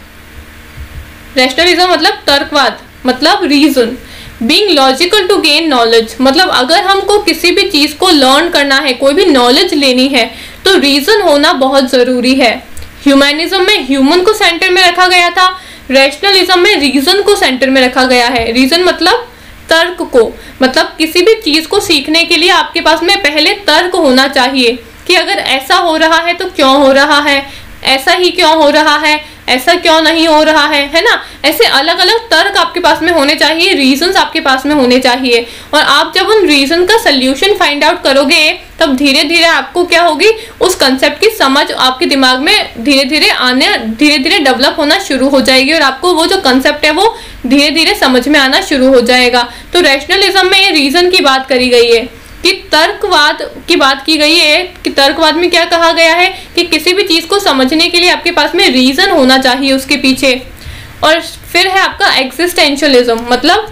रैशनलिज्म मतलब तर्कवाद, मतलब reason. Being logical to gain knowledge, मतलब अगर हमको किसी भी चीज़ को लर्न करना है, कोई भी नॉलेज लेनी है, तो रीजन होना बहुत ज़रूरी है। ह्यूमैनिज्म में ह्यूमन को सेंटर में रखा गया था, रैशनलिज्म में रीजन को सेंटर में रखा गया है। रीजन मतलब तर्क को, मतलब किसी भी चीज़ को सीखने के लिए आपके पास में पहले तर्क होना चाहिए कि अगर ऐसा हो रहा है तो क्यों हो रहा है, ऐसा ही क्यों हो रहा है, ऐसा क्यों नहीं हो रहा है, है ना। ऐसे अलग अलग तर्क आपके पास में होने चाहिए, रीजंस आपके पास में होने चाहिए। और आप जब उन रीजन का सल्यूशन फाइंड आउट करोगे तब धीरे धीरे आपको क्या होगी, उस कंसेप्ट की समझ आपके दिमाग में धीरे धीरे आने धीरे धीरे डेवलप होना शुरू हो जाएगी और आपको वो जो कंसेप्ट है वो धीरे धीरे समझ में आना शुरू हो जाएगा। तो रैशनलिज्म में रीजन की बात करी गई है, कि तर्कवाद की बात की गई है कि तर्कवाद में क्या कहा गया है कि किसी भी चीज़ को समझने के लिए आपके पास में रीज़न होना चाहिए उसके पीछे। और फिर है आपका एग्जिस्टेंशियलिज्म, मतलब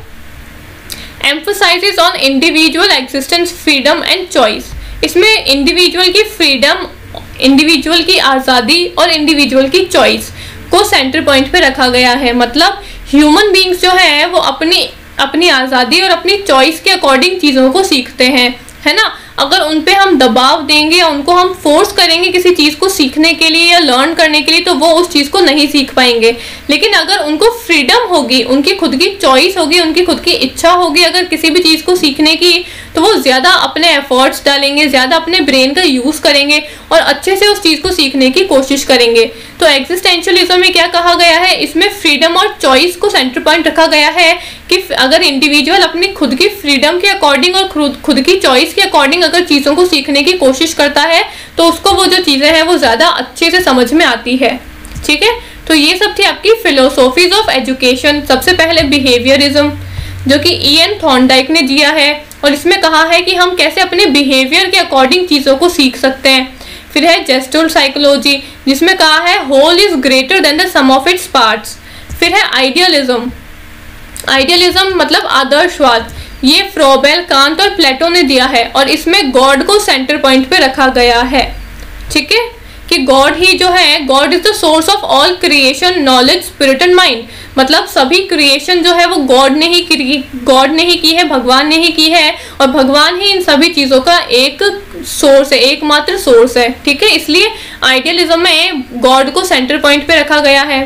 emphasises on individual existence, freedom and choice. इसमें इंडिविजुअल की फ्रीडम, इंडिविजुअल की आज़ादी और इंडिविजुअल की चॉइस को सेंटर पॉइंट पे रखा गया है। मतलब ह्यूमन बींग्स जो है वो अपनी अपनी आज़ादी और अपनी चॉइस के अकॉर्डिंग चीज़ों को सीखते हैं, है ना। अगर उन पे हम दबाव देंगे या उनको हम फोर्स करेंगे किसी चीज़ को सीखने के लिए या लर्न करने के लिए, तो वो उस चीज़ को नहीं सीख पाएंगे। लेकिन अगर उनको फ्रीडम होगी, उनकी खुद की चॉइस होगी, उनकी खुद की इच्छा होगी अगर किसी भी चीज़ को सीखने की, तो वो ज़्यादा अपने एफर्ट्स डालेंगे, ज़्यादा अपने ब्रेन का यूज़ करेंगे और अच्छे से उस चीज़ को सीखने की कोशिश करेंगे। तो एग्जिस्टेंशियलिज्म में क्या कहा गया है, इसमें फ्रीडम और चॉइस को सेंटर पॉइंट रखा गया है कि अगर इंडिविजुअल अपनी खुद की फ्रीडम के अकॉर्डिंग और खुद की चॉइस के अकॉर्डिंग अगर चीज़ों को सीखने की कोशिश करता है तो उसको वो जो चीज़ें हैं वो ज़्यादा अच्छे से समझ में आती है। ठीक है, तो ये सब थी आपकी फिलोसॉफीज ऑफ एजुकेशन। सबसे पहले बिहेवियरिज्म, जो कि इयन थॉर्नडाइक ने दिया है, और इसमें कहा है कि हम कैसे अपने बिहेवियर के अकॉर्डिंग चीज़ों को सीख सकते हैं। फिर है जेस्टुअल साइकोलॉजी, जिसमें कहा है whole is greater than the sum of its parts. फिर है आइडियलिज्म, आइडियलिज्म मतलब आदर्शवाद, ये फ्रोबेल, कांट और प्लेटो ने दिया है और इसमें गॉड को सेंटर पॉइंट पे रखा गया है। ठीक है, कि गॉड ही जो है, God is the source of all creation, knowledge, spirit and mind. मतलब सभी क्रिएशन जो है वो गॉड ने ही की गॉड ने ही की है, भगवान ने ही की है, और भगवान ही इन सभी चीज़ों का एक सोर्स है, एकमात्र सोर्स है। ठीक है, इसलिए आइडियलिज्म में गॉड को सेंटर पॉइंट पे रखा गया है।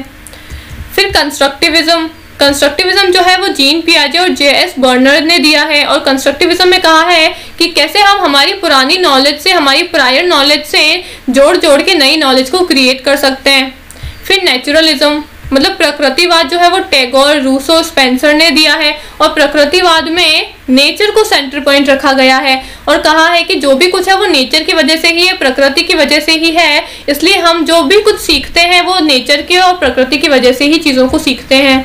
फिर कंस्ट्रक्टिविज्म, कंस्ट्रक्टिविज्म जो है वो जीन पियाजे और जे एस बर्नर्ड ने दिया है, और कंस्ट्रक्टिविज्म में कहा है कि कैसे हम हमारी पुरानी नॉलेज से, हमारी प्रायर नॉलेज से जोड़ जोड़ के नई नॉलेज को क्रिएट कर सकते हैं। फिर नेचुरलिज्म मतलब प्रकृतिवाद जो है वो टैगोर, रूसो, स्पेंसर ने दिया है, और प्रकृतिवाद में नेचर को सेंटर पॉइंट रखा गया है और कहा है कि जो भी कुछ है वो नेचर की वजह से ही है, प्रकृति की वजह से ही है, इसलिए हम जो भी कुछ सीखते हैं वो नेचर के और प्रकृति की वजह से ही चीज़ों को सीखते हैं।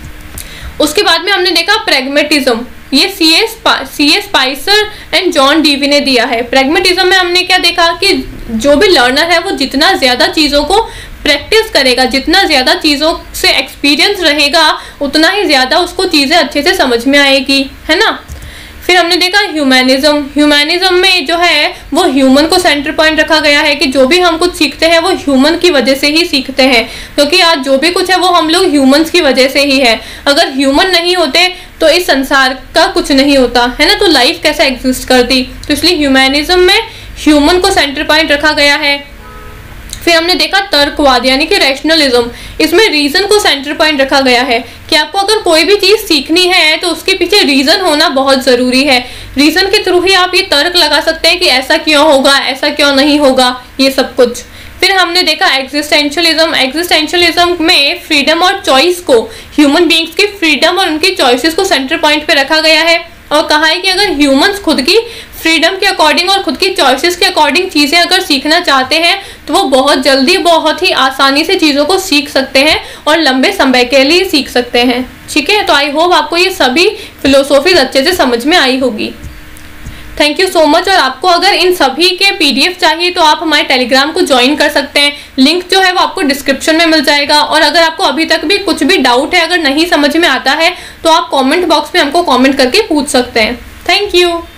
उसके बाद में हमने देखा प्रैग्मेटिज्म, ये C S C S Spicer and John Dewey ने दिया है। प्रैग्मेटिज्म में हमने क्या देखा कि जो भी लर्नर है वो जितना ज़्यादा चीज़ों को प्रैक्टिस करेगा, जितना ज़्यादा चीज़ों से एक्सपीरियंस रहेगा, उतना ही ज़्यादा उसको चीज़ें अच्छे से समझ में आएगी, है ना। फिर हमने देखा ह्यूमैनिज्म, ह्यूमैनिज्म में जो है वो ह्यूमन को सेंटर पॉइंट रखा गया है कि जो भी हम कुछ सीखते हैं वो ह्यूमन की वजह से ही सीखते हैं, क्योंकि आज जो भी कुछ है वो हम लोग ह्यूमंस की वजह से ही है। अगर ह्यूमन नहीं होते तो इस संसार का कुछ नहीं होता, है ना, तो लाइफ कैसे एग्जिस्ट करती। तो इसलिए ह्यूमैनिज्म में ह्यूमन को सेंटर पॉइंट रखा गया है। फिर हमने देखा तर्कवाद यानी कि रैशनलिज्म, इसमें रीजन को सेंटर पॉइंट रखा गया है कि आपको अगर कोई भी चीज़ सीखनी है तो उसके पीछे रीजन होना बहुत ज़रूरी है। रीजन के थ्रू ही आप ये तर्क लगा सकते हैं कि ऐसा क्यों होगा, ऐसा क्यों नहीं होगा, ये सब कुछ। फिर हमने देखा एग्जिस्टेंशियलिज्म, एग्जिस्टेंशियलिज्म में फ्रीडम और चॉइस को, ह्यूमन बींग्स की फ्रीडम और उनकी चॉइसेस को सेंटर पॉइंट पे रखा गया है और कहा है कि अगर ह्यूमंस खुद की फ्रीडम के अकॉर्डिंग और खुद की चॉइसेस के अकॉर्डिंग चीज़ें अगर सीखना चाहते हैं तो वो बहुत जल्दी, बहुत ही आसानी से चीज़ों को सीख सकते हैं और लंबे समय के लिए सीख सकते हैं। ठीक है, तो आई होप आपको ये सभी फिलोसॉफीज अच्छे से समझ में आई होगी। Thank you so much. और आपको अगर इन सभी के पीडीएफ चाहिए तो आप हमारे टेलीग्राम को ज्वाइन कर सकते हैं, लिंक जो है वो आपको डिस्क्रिप्शन में मिल जाएगा। और अगर आपको अभी तक भी कुछ भी डाउट है, अगर नहीं समझ में आता है, तो आप कमेंट बॉक्स में हमको कमेंट करके पूछ सकते हैं। Thank you.